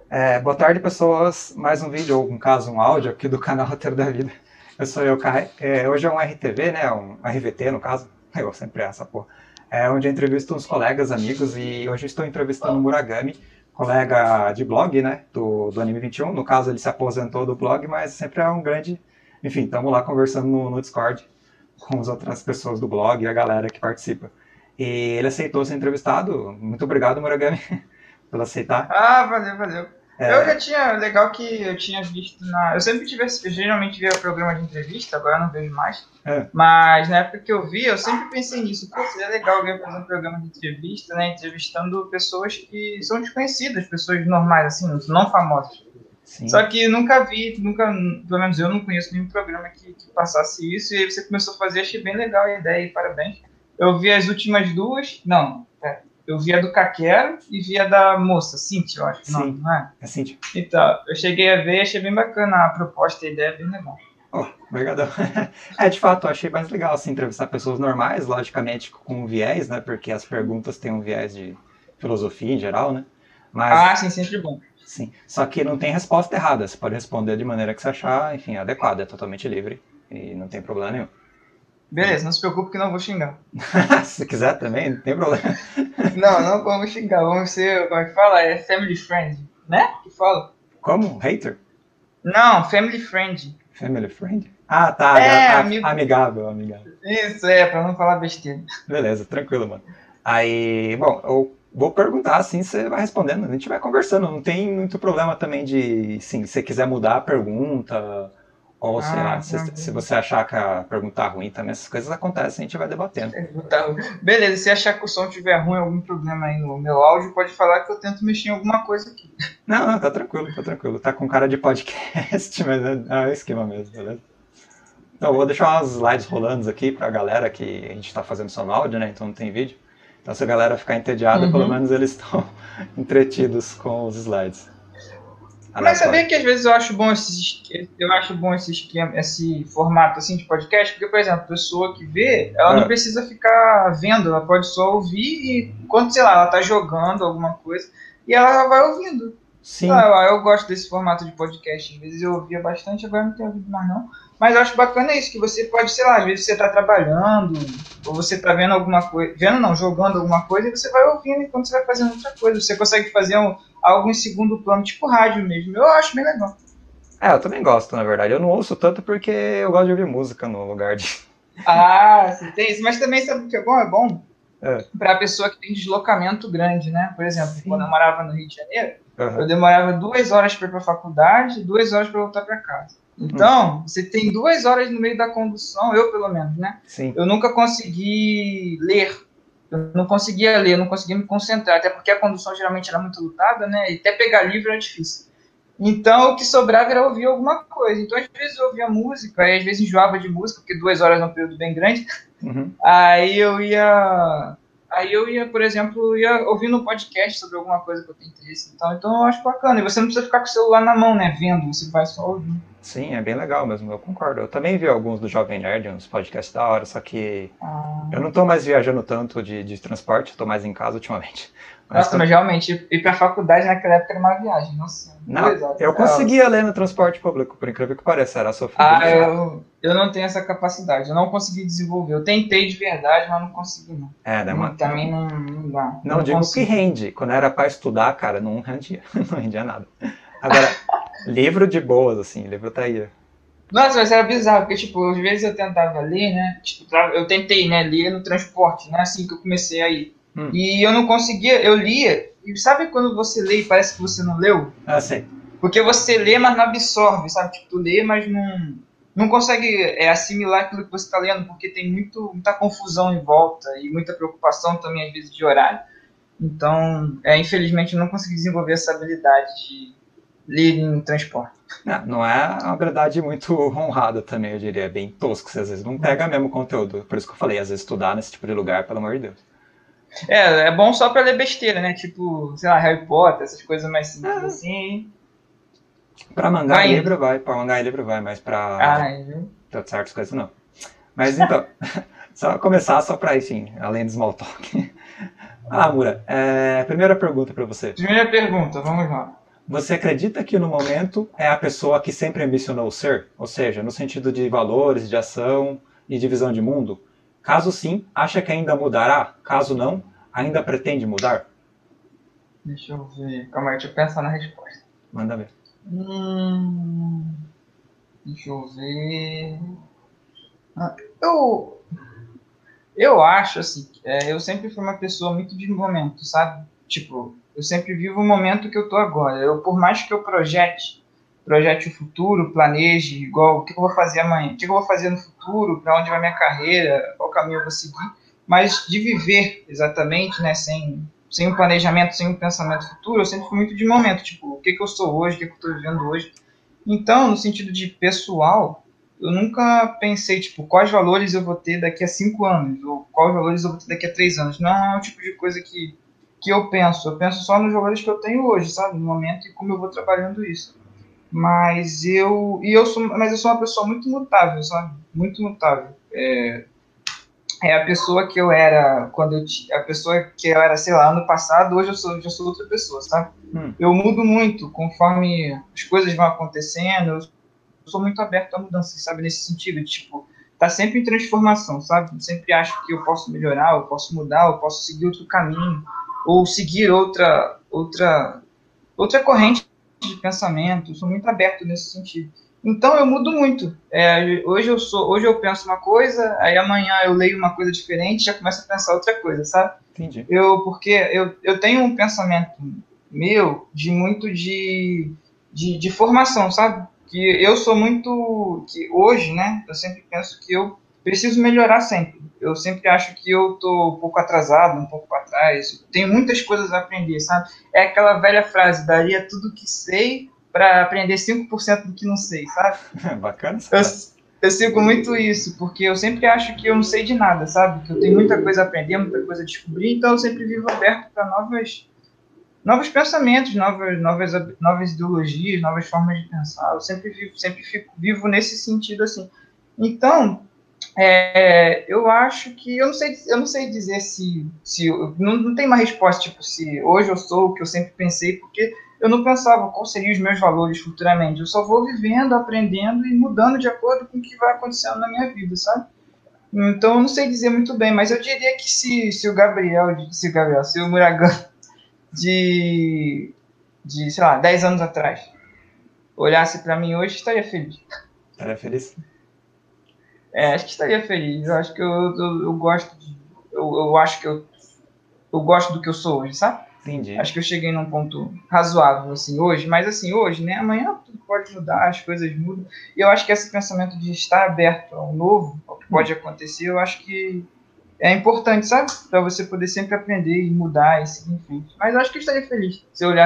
Boa tarde, pessoas. Mais um vídeo, ou no caso, um áudio aqui do canal Roteiro da Vida. Eu sou eu, Kai. Hoje é um RTV, né? Um RVT, no caso. Eu sempre essa porra. Onde eu entrevisto uns colegas, amigos, e hoje eu estou entrevistando o Muragami, colega de blog, né? Do Anime 21. No caso, ele se aposentou do blog, mas sempre é um grande. Enfim, estamos lá conversando no Discord com as outras pessoas do blog e a galera que participa. E ele aceitou ser entrevistado. Muito obrigado, Muragami, por aceitar. Ah, valeu, valeu. Eu já É, tinha, legal que eu tinha visto na. Eu sempre tive, eu geralmente via programa de entrevista, agora eu não vejo mais. é, Mas na época que eu vi, eu sempre pensei nisso. Pô, seria legal alguém fazer um programa de entrevista, né? Entrevistando pessoas que são desconhecidas, pessoas normais, assim, não famosas. sim. Só que eu nunca vi, nunca, pelo menos eu não conheço nenhum programa que passasse isso. E aí você começou a fazer, achei bem legal a ideia e parabéns. Eu vi as últimas duas, não, pera. Eu vi a do Caquero e vi a da moça, Cintia, eu acho que não, Sim, não é? é Cíntia. Então, eu cheguei a ver, achei bem bacana a proposta e a ideia, bem legal. Oh, obrigadão. De fato, eu achei mais legal assim, entrevistar pessoas normais, logicamente com viés, né? Porque as perguntas têm um viés de filosofia em geral, né? Mas, Ah, sim, sempre bom. sim. Só que não tem resposta errada. Você pode responder de maneira que você achar, enfim, adequada, é totalmente livre e não tem problema nenhum. E, Beleza, não se preocupe que não vou xingar. se quiser também, não tem problema. Não, não vamos xingar, vamos ser, como é que fala? É family friend, né? Que fala? Como? Hater? Não, family friend. Family friend? Ah, tá. É, amigo. Amigável, amigável. Isso, é, pra não falar besteira. Beleza, tranquilo, mano. Aí, bom, eu vou perguntar assim, você vai respondendo. A gente vai conversando. Não tem muito problema também de, sim, se você quiser mudar a pergunta, ou sei lá, Ah, se você achar que a pergunta tá ruim também, essas coisas acontecem, a gente vai debatendo. tá. Beleza, se achar que o som tiver ruim, algum problema aí no meu áudio, pode falar que eu tento mexer em alguma coisa aqui. Não, não, tá tranquilo, tá tranquilo. Tá com cara de podcast, mas é o esquema mesmo, beleza? Então, eu vou deixar umas slides rolando aqui pra galera que a gente tá fazendo só no áudio, né? Então não tem vídeo. Então, se a galera ficar entediada, pelo Uhum. menos eles estão entretidos com os slides Mas sabia aleatórios. que às vezes eu acho bom esse esquema, esse formato assim de podcast, porque, por exemplo, a pessoa que vê, ela não Ah, precisa ficar vendo, ela pode só ouvir e enquanto, sei lá, ela tá jogando alguma coisa e ela vai ouvindo. Sei sim, lá, eu gosto desse formato de podcast. Às vezes eu ouvia bastante, agora não tenho ouvido mais não. Mas eu acho bacana isso, que você pode, sei lá, às vezes você tá trabalhando, ou você tá vendo alguma coisa, vendo não, jogando alguma coisa, e você vai ouvindo enquanto você vai fazendo outra coisa. Você consegue fazer algo em segundo plano, tipo rádio mesmo. Eu acho bem legal. eu também gosto, na verdade. Eu não ouço tanto porque eu gosto de ouvir música no lugar de. Ah, você tem isso. Mas também sabe o que é bom? É bom É, para a pessoa que tem deslocamento grande, né? Por exemplo, quando eu sim. morava no Rio de Janeiro, eu Aham. demorava 2 horas para ir para a faculdade, 2 horas para voltar para casa. Hum, Então, você tem 2 horas no meio da condução, eu pelo menos, né? sim. Eu nunca consegui ler. Eu não conseguia ler, eu não conseguia me concentrar, até porque a condução geralmente era muito lutada, né? E até pegar livro era difícil. Então, o que sobrava era ouvir alguma coisa. Então, às vezes eu ouvia música, aí às vezes enjoava de música, porque 2 horas é um período bem grande. Uhum. Aí eu ia. Aí eu ia, por exemplo, ia ouvindo um podcast sobre alguma coisa que eu tenho interesse e tal. Então eu acho bacana. E você não precisa ficar com o celular na mão, né? Vendo, você vai só ouvindo. Sim, é bem legal mesmo, eu concordo. Eu também vi alguns do Jovem Nerd, uns podcasts da hora, só que eu Ah, não tô mais viajando tanto de transporte, tô mais em casa ultimamente. Mas nossa, mas realmente, ir pra faculdade naquela época era uma viagem. Nossa, não, 2 horas. eu conseguia ler no transporte público, por incrível que pareça, era sofrido. Eu não tenho essa capacidade. Eu não consegui desenvolver. Eu tentei de verdade, mas não consegui, não. Né, Também não dá. Eu não não digo que consigo. rende. Quando era pra estudar, cara, não rendia, não rendia nada. Agora, livro de boas, assim, livro tá aí. Nossa, mas era bizarro, porque, tipo, às vezes eu tentava ler, né? Tipo, eu tentei, né, ler no transporte, né? Assim que eu comecei a ir. Hum, E eu não conseguia, eu lia, e sabe quando você lê e parece que você não leu? sei. Porque você lê, mas não absorve, sabe? Tipo, tu lê, mas não consegue assimilar aquilo que você está lendo, porque tem muita confusão em volta e muita preocupação também, às vezes, de horário. Então, infelizmente, eu não consegui desenvolver essa habilidade de ler em transporte. Não, não é uma habilidade muito honrada também, eu diria. É bem tosco, você às vezes não pega mesmo conteúdo. Por isso que eu falei, às vezes estudar nesse tipo de lugar, pelo amor de Deus. É bom só pra ler besteira, né? Tipo, sei lá, Harry Potter, essas coisas mais simples Ah, assim. pra mangá e Vai indo. livro vai, pra mangá e livro vai, mas Ah, viu? pra certas coisas não. Mas então, só começar só pra, enfim, além do small talk. Ah, Mura, primeira pergunta pra você. Primeira pergunta, vamos lá. Você acredita que no momento é a pessoa que sempre ambicionou ser? Ou seja, no sentido de valores, de ação e de visão de mundo? Caso sim, acha que ainda mudará? Caso não, ainda pretende mudar? Deixa eu ver. Calma aí, deixa eu pensar na resposta. Manda ver. Deixa eu ver. Eu, eu acho, assim, eu sempre fui uma pessoa muito de momento, sabe? Tipo, eu sempre vivo o momento que eu tô agora. Por mais que eu projete o futuro, planeje, igual, o que eu vou fazer amanhã, o que eu vou fazer no futuro, para onde vai minha carreira, qual caminho eu vou seguir, mas de viver exatamente, né, sem um planejamento, sem um pensamento futuro, eu sempre fui muito de momento, tipo, o que eu sou hoje, o que eu estou vivendo hoje. Então, no sentido de pessoal, eu nunca pensei, tipo, quais valores eu vou ter daqui a 5 anos, ou quais valores eu vou ter daqui a 3 anos. Não é um tipo de coisa que eu penso. Eu penso só nos valores que eu tenho hoje, sabe? No momento e como eu vou trabalhando isso. Mas eu sou uma pessoa muito mutável, sabe? Muito mutável. É a pessoa que eu era a pessoa que eu era, sei lá, ano passado, hoje já sou outra pessoa, sabe? Eu mudo muito conforme as coisas vão acontecendo. Eu sou muito aberto à mudança, sabe? Nesse sentido, tipo, tá sempre em transformação, sabe? Eu sempre acho que eu posso melhorar, eu posso mudar, eu posso seguir outro caminho, ou seguir outra corrente de pensamento. Eu sou muito aberto nesse sentido. Então eu mudo muito. Hoje eu penso uma coisa, aí amanhã eu leio uma coisa diferente, já começo a pensar outra coisa, sabe? Entendi. Porque eu tenho um pensamento meu de formação, sabe? Que eu sou muito, que hoje, né? Eu sempre penso que eu preciso melhorar sempre. Eu sempre acho que eu tô um pouco atrasado, um pouco para trás. Tenho muitas coisas a aprender, sabe? É aquela velha frase: daria tudo que sei para aprender 5% do que não sei, sabe? Bacana. Eu sigo muito isso, porque eu sempre acho que eu não sei de nada, sabe? Que eu tenho muita coisa a aprender, muita coisa a descobrir, então eu sempre vivo aberto para novos pensamentos, novas ideologias, novas formas de pensar. Eu sempre vivo nesse sentido assim. Então, eu acho que eu não sei dizer se não tem uma resposta tipo se hoje eu sou o que eu sempre pensei, porque eu não pensava quais seriam os meus valores futuramente. Eu só vou vivendo, aprendendo e mudando de acordo com o que vai acontecendo na minha vida, sabe? Então eu não sei dizer muito bem, mas eu diria que se o Muragan sei lá, 10 anos atrás olhasse para mim hoje, estaria feliz. Estaria feliz? Acho que estaria feliz. Eu acho que eu gosto eu acho que eu gosto do que eu sou hoje, sabe? Entendi. Acho que eu cheguei num ponto razoável, assim, hoje. Mas, assim, hoje, né? Amanhã tudo pode mudar, as coisas mudam. E eu acho que esse pensamento de estar aberto ao novo, ao que pode acontecer, eu acho que é importante, sabe? Para você poder sempre aprender e mudar e seguir em frente. Mas eu acho que eu estaria feliz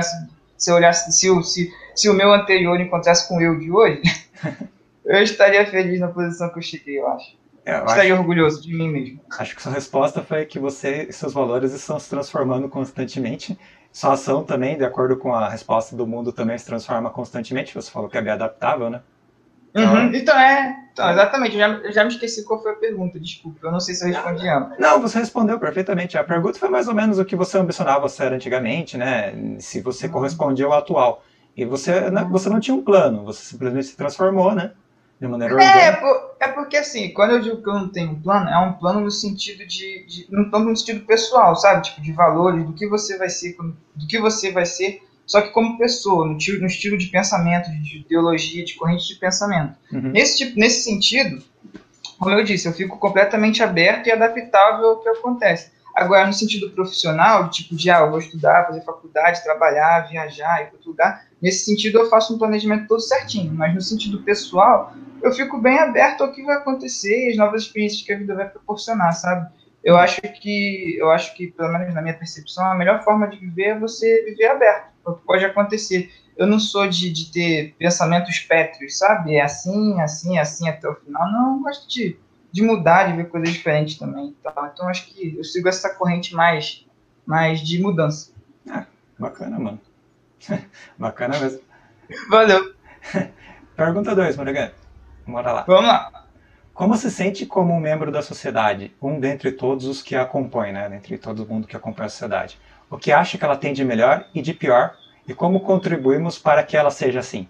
se o meu anterior encontrasse com o eu de hoje. Eu estaria feliz na posição que eu cheguei, eu acho. Estaria orgulhoso de mim mesmo. Acho que sua resposta foi que você e seus valores estão se transformando constantemente. Sua ação também, de acordo com a resposta do mundo, também se transforma constantemente. Você falou que é bem adaptável, né? Então, exatamente. Eu já me esqueci qual foi a pergunta, desculpa. Eu não sei se eu respondi ela. Não, você respondeu perfeitamente. A pergunta foi mais ou menos o que você ambicionava ser antigamente, né? Se você correspondia ao atual. E você não tinha um plano, você simplesmente se transformou, né? De maneira orgânica. Porque assim, quando eu digo que eu não tenho um plano, é um plano no sentido não tanto no sentido pessoal, sabe? Tipo, de valores, do que você vai ser, só que como pessoa, no estilo de pensamento, de ideologia, de corrente de pensamento. Nesse sentido, como eu disse, eu fico completamente aberto e adaptável ao que acontece. Agora, no sentido profissional, eu vou estudar, fazer faculdade, trabalhar, viajar, ir para outro lugar, nesse sentido eu faço um planejamento todo certinho, mas no sentido pessoal, eu fico bem aberto ao que vai acontecer e as novas experiências que a vida vai proporcionar, sabe? Eu acho que, pelo menos na minha percepção, a melhor forma de viver é você viver aberto, o que pode acontecer. Eu não sou de ter pensamentos pétreos, sabe? É assim, assim, assim até o final. Não, eu gosto de mudar, de ver coisas diferentes também. Tá? Então, acho que eu sigo essa corrente mais de mudança. Bacana, mano. Bacana mesmo. Valeu. Pergunta 2, Muragan. Bora lá. Vamos lá. Como se sente como um membro da sociedade, um dentre todos os que a compõem, né? Dentre todo mundo que acompanha a sociedade? O que acha que ela tem de melhor e de pior e como contribuímos para que ela seja assim?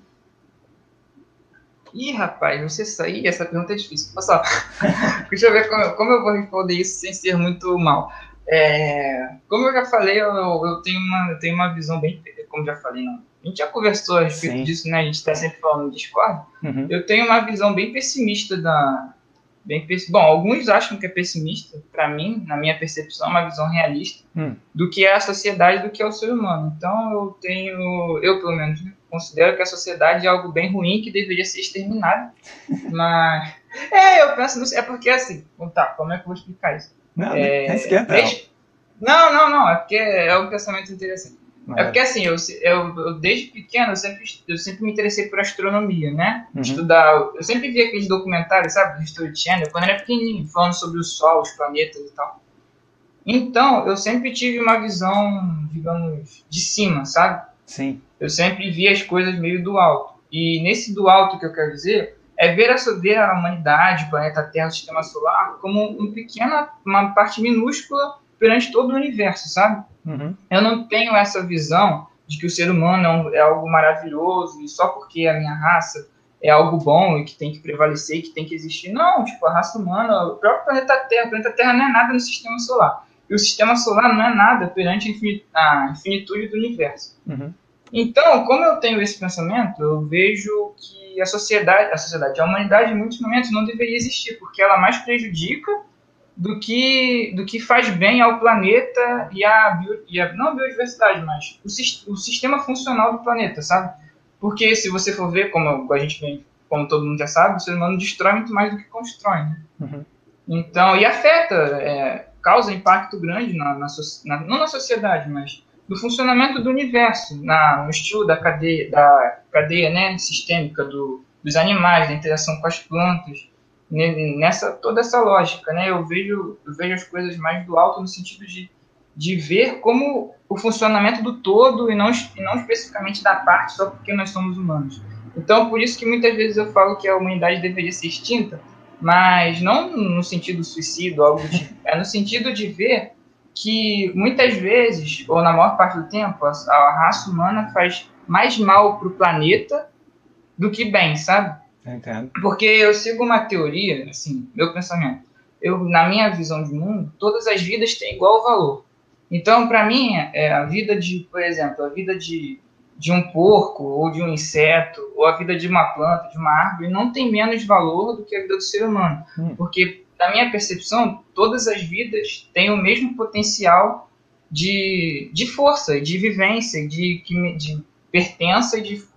Ih, rapaz, você sair, essa pergunta é difícil. Olha só, deixa eu ver como eu vou responder isso sem ser muito mal. Como eu já falei, eu tenho uma visão bem, como já falei, não. A gente já conversou a respeito Sim. disso, né? A gente está sempre falando no Discord. Uhum. Eu tenho uma visão bem pessimista Bom, alguns acham que é pessimista. Para mim, na minha percepção, é uma visão realista do que é a sociedade, do que é o ser humano. Então, eu pelo menos, né, considero que a sociedade é algo bem ruim que deveria ser exterminado. Mas, eu penso nisso. É porque assim, tá, como é que eu vou explicar isso? Não, nem esquenta. Não, é porque é um pensamento interessante. É porque assim, eu desde pequeno eu sempre me interessei por astronomia, né? Estudar, eu sempre vi aqueles documentários, sabe, do History Channel, quando eu era pequenininho, falando sobre o Sol, os planetas e tal. Então, eu sempre tive uma visão, digamos, de cima, sabe? Sim. Eu sempre vi as coisas meio do alto. E nesse do alto que eu quero dizer é ver a humanidade, o planeta Terra, o sistema solar, como uma parte minúscula perante todo o universo, sabe? Eu não tenho essa visão de que o ser humano é algo maravilhoso e só porque a minha raça é algo bom e que tem que prevalecer e que tem que existir. Não, tipo, a raça humana, o próprio planeta Terra não é nada no sistema solar. E o sistema solar não é nada perante a infinitude do universo. Então, como eu tenho esse pensamento, eu vejo que a humanidade, em muitos momentos, não deveria existir, porque ela mais prejudica do que faz bem ao planeta não a biodiversidade, mas o sistema funcional do planeta, sabe? Porque se você for ver, como todo mundo já sabe, o ser humano destrói muito mais do que constrói, né? Então, e afeta, causa impacto grande não na sociedade, mas no funcionamento do universo, no estilo da cadeia, né, sistêmica dos animais, da interação com as plantas, toda essa lógica, né? Eu vejo as coisas mais do alto no sentido de ver como o funcionamento do todo e não especificamente da parte só porque nós somos humanos. Então, por isso que muitas vezes eu falo que a humanidade deveria ser extinta, mas não no sentido suicídio, algo do tipo. É no sentido de ver que muitas vezes, ou na maior parte do tempo, a raça humana faz mais mal para o planeta do que bem, sabe? Entendo. Porque eu sigo uma teoria, assim, meu pensamento. Na minha visão de mundo, todas as vidas têm igual valor. Então, para mim, a vida por exemplo, a vida de um porco, ou de um inseto, ou a vida de uma planta, de uma árvore, não tem menos valor do que a vida do ser humano. Porque, na minha percepção, todas as vidas têm o mesmo potencial de força, de vivência, de pertença,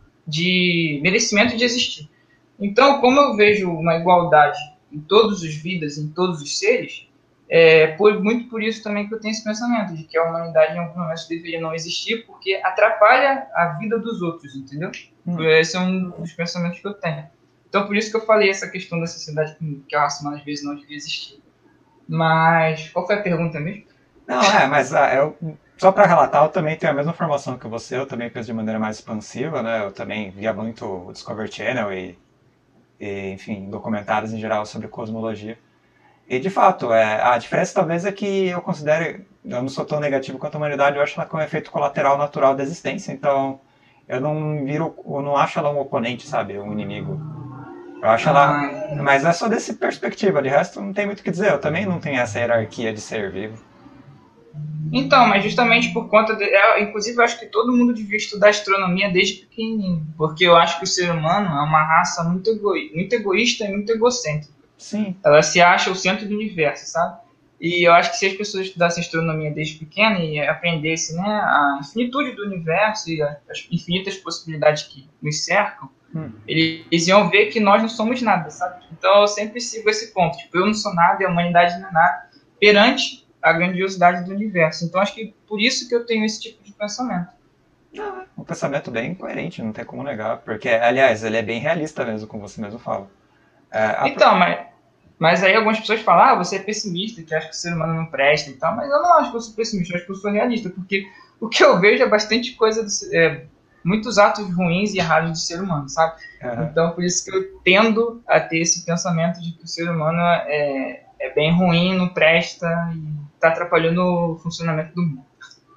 de merecimento de existir. Então, como eu vejo uma igualdade em todas as vidas, em todos os seres, muito por isso também que eu tenho esse pensamento de que a humanidade em algum momento deveria não existir porque atrapalha a vida dos outros, entendeu? Esse é um dos pensamentos que eu tenho. Então, por isso que eu falei essa questão da sociedade que a raça humana às vezes não devia existir. Mas, qual foi a pergunta mesmo? Não, mas só para relatar, eu também tenho a mesma formação que você, eu também penso de maneira mais expansiva, né? Eu também via muito o Discovery Channel e enfim, documentários em geral sobre cosmologia. E, de fato, a diferença talvez é que eu não sou tão negativo quanto a humanidade, eu acho ela como um efeito colateral natural da existência, então eu não acho ela um oponente, sabe, um inimigo. Eu acho ela... Mas é só dessa perspectiva, de resto não tem muito o que dizer, eu também não tenho essa hierarquia de ser vivo. Então, mas justamente por conta inclusive eu acho que todo mundo devia estudar astronomia desde pequenininho, porque eu acho que o ser humano é uma raça muito egoísta e muito egocêntrica. Sim. Ela se acha o centro do universo, sabe? E eu acho que se as pessoas estudassem astronomia desde pequena e aprendessem, né, a infinitude do universo e as infinitas possibilidades que nos cercam, eles iam ver que nós não somos nada, sabe? Então eu sempre sigo esse ponto, tipo, eu não sou nada e a humanidade não é nada perante a grandiosidade do universo. Então acho que por isso que eu tenho esse tipo de pensamento. Um pensamento bem coerente, não tem como negar, porque, aliás, ele é bem realista mesmo, como você mesmo fala. Então, mas aí algumas pessoas falam, você é pessimista, que acha que o ser humano não presta e tal, mas eu não acho que eu sou pessimista, eu acho que eu sou realista, porque o que eu vejo é bastante coisa, muitos atos ruins e errados do ser humano, sabe? Então, por isso que eu tendo a ter esse pensamento de que o ser humano é bem ruim, não presta e está atrapalhando o funcionamento do mundo.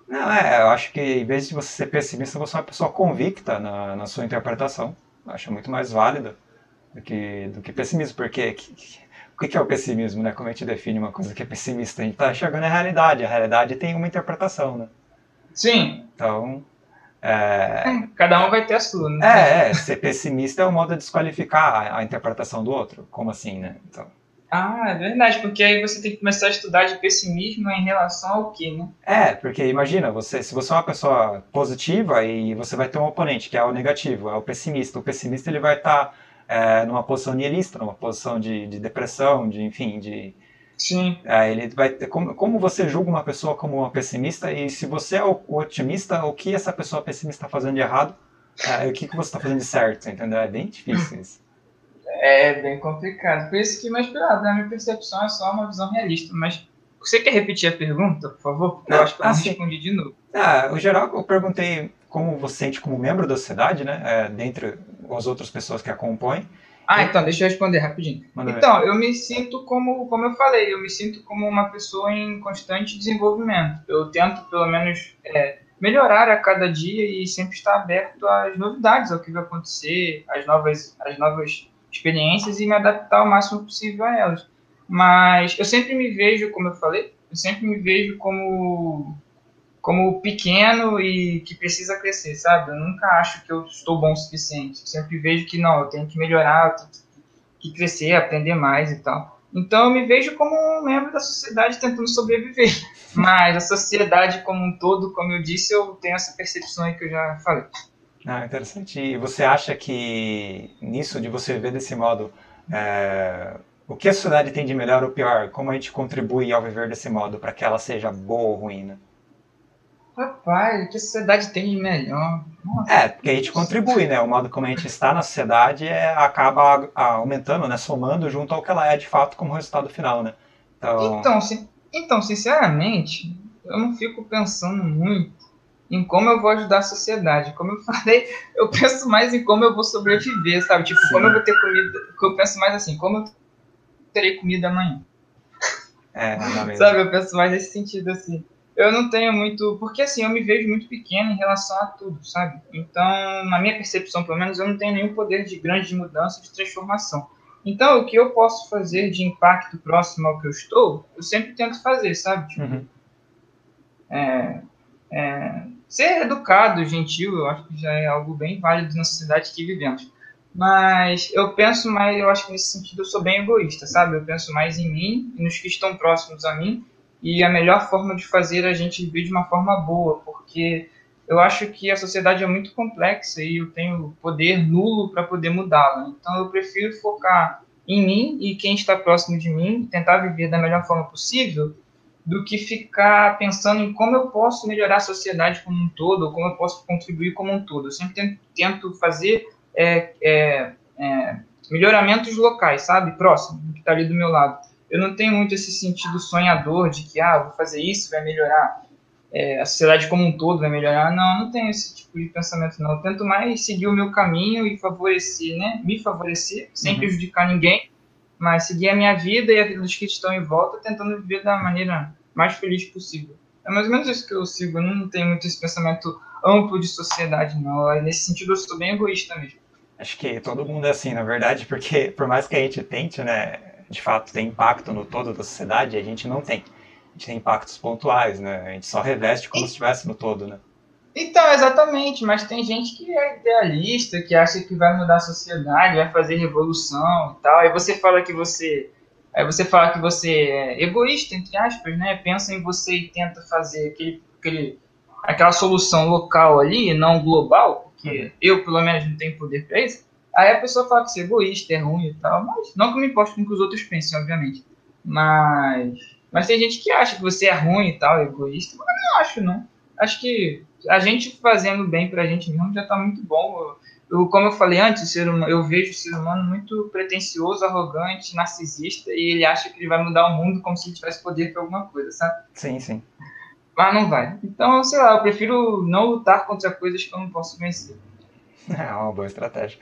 Não, eu acho que em vez de você ser pessimista, você é uma pessoa convicta na sua interpretação. Eu acho muito mais válido do que pessimismo, porque o que é o pessimismo, né? Como a gente define uma coisa que é pessimista? A gente está enxergando a realidade tem uma interpretação, né? Sim, Então, é, cada um vai ter a sua, não tem jeito. ser pessimista é um modo de desqualificar a interpretação do outro. Como assim, né? Então, Ah, é verdade, porque aí você tem que começar a estudar de pessimismo em relação ao quê, né? porque imagina, se você é uma pessoa positiva e você vai ter um oponente que é o negativo, é o pessimista. O pessimista ele vai estar numa posição nihilista, numa posição de depressão, enfim, Sim. ele vai ter, como você julga uma pessoa como uma pessimista e se você é o otimista, o que essa pessoa pessimista está fazendo de errado, o que você está fazendo de certo, entendeu? É bem difícil isso. É bem complicado. Por isso que, mas pela minha percepção é só uma visão realista. Mas você quer repetir a pergunta, por favor? Eu Não, acho que eu não assim, respondi de novo. no geral eu perguntei como você sente como membro da sociedade, né, dentre as outras pessoas que a compõem. Ah, então, deixa eu responder rapidinho. Manda ver. Então, eu me sinto como eu falei, eu me sinto como uma pessoa em constante desenvolvimento. Eu tento, pelo menos, melhorar a cada dia e sempre estar aberto às novidades, ao que vai acontecer, às novas experiências e me adaptar o máximo possível a elas. Mas eu sempre me vejo, como eu falei, eu sempre me vejo como pequeno e que precisa crescer, sabe? Eu nunca acho que eu estou bom o suficiente. Eu sempre vejo que não, eu tenho que melhorar, eu tenho que crescer, aprender mais e tal. Então eu me vejo como um membro da sociedade tentando sobreviver. Mas a sociedade como um todo, como eu disse, eu tenho essa percepção aí que eu já falei. Interessante. E você acha que nisso, de você ver desse modo, o que a sociedade tem de melhor ou pior, como a gente contribui ao viver desse modo para que ela seja boa ou ruim, né? Rapaz, o que a sociedade tem de melhor? Nossa, Porque a gente contribui, né? O modo como a gente está na sociedade acaba aumentando, né? Somando junto ao que ela é de fato como resultado final, né? Então, então, sinceramente, eu não fico pensando muito em como eu vou ajudar a sociedade. Como eu falei, eu penso mais em como eu vou sobreviver, sabe? Tipo, sim. como eu vou ter comida. Eu penso mais assim, como eu terei comida amanhã. Não mesmo. Sabe? Eu penso mais nesse sentido, assim. Eu não tenho muito. Porque, assim, eu me vejo muito pequeno em relação a tudo, sabe? Então, na minha percepção, pelo menos, eu não tenho nenhum poder de grande mudança, de transformação. Então, o que eu posso fazer de impacto próximo ao que eu estou, eu sempre tento fazer, sabe? Tipo, ser educado, gentil, eu acho que já é algo bem válido na sociedade que vivemos. Mas eu penso mais, eu acho que nesse sentido eu sou bem egoísta, sabe? Eu penso mais em mim e nos que estão próximos a mim. E a melhor forma de fazer é a gente viver de uma forma boa, porque eu acho que a sociedade é muito complexa e eu tenho poder nulo para poder mudá-la. Então eu prefiro focar em mim e quem está próximo de mim, tentar viver da melhor forma possível, do que ficar pensando em como eu posso melhorar a sociedade como um todo, ou como eu posso contribuir como um todo. Eu sempre tento fazer melhoramentos locais, sabe? Próximo, que está ali do meu lado. Eu não tenho muito esse sentido sonhador de que, vou fazer isso, vai melhorar, a sociedade como um todo vai melhorar. Não, não tenho esse tipo de pensamento, não. Eu tento mais seguir o meu caminho e favorecer, né? Me favorecer, sem prejudicar ninguém, mas seguir a minha vida e a vida dos que estão em volta, tentando viver da maneira mais feliz possível. É mais ou menos isso que eu sigo. Eu não tenho muito esse pensamento amplo de sociedade, não. Nesse sentido, eu sou bem egoísta mesmo. Acho que todo mundo é assim, na verdade, porque por mais que a gente tente, né, de fato, ter impacto no todo da sociedade, a gente não tem. A gente tem impactos pontuais, né? A gente só reveste como se estivesse no todo, né? Então, exatamente, mas tem gente que é idealista, que acha que vai mudar a sociedade, vai fazer revolução e tal. Aí você fala que você é egoísta, entre aspas, né? Pensa em você e tenta fazer aquela solução local ali, não global, porque eu, pelo menos, não tenho poder para isso. Aí a pessoa fala que você é egoísta, é ruim e tal, mas não que eu me importe com o que os outros pensem, obviamente. Mas tem gente que acha que você é ruim e tal, egoísta, mas eu não acho, não. Acho que a gente fazendo bem pra gente mesmo já tá muito bom. Como eu falei antes, eu vejo o ser humano muito pretensioso, arrogante, narcisista, e ele acha que ele vai mudar o mundo como se ele tivesse poder para alguma coisa, sabe? Sim, sim. Mas não vai. Então, sei lá, eu prefiro não lutar contra coisas que eu não posso vencer. É uma boa estratégia.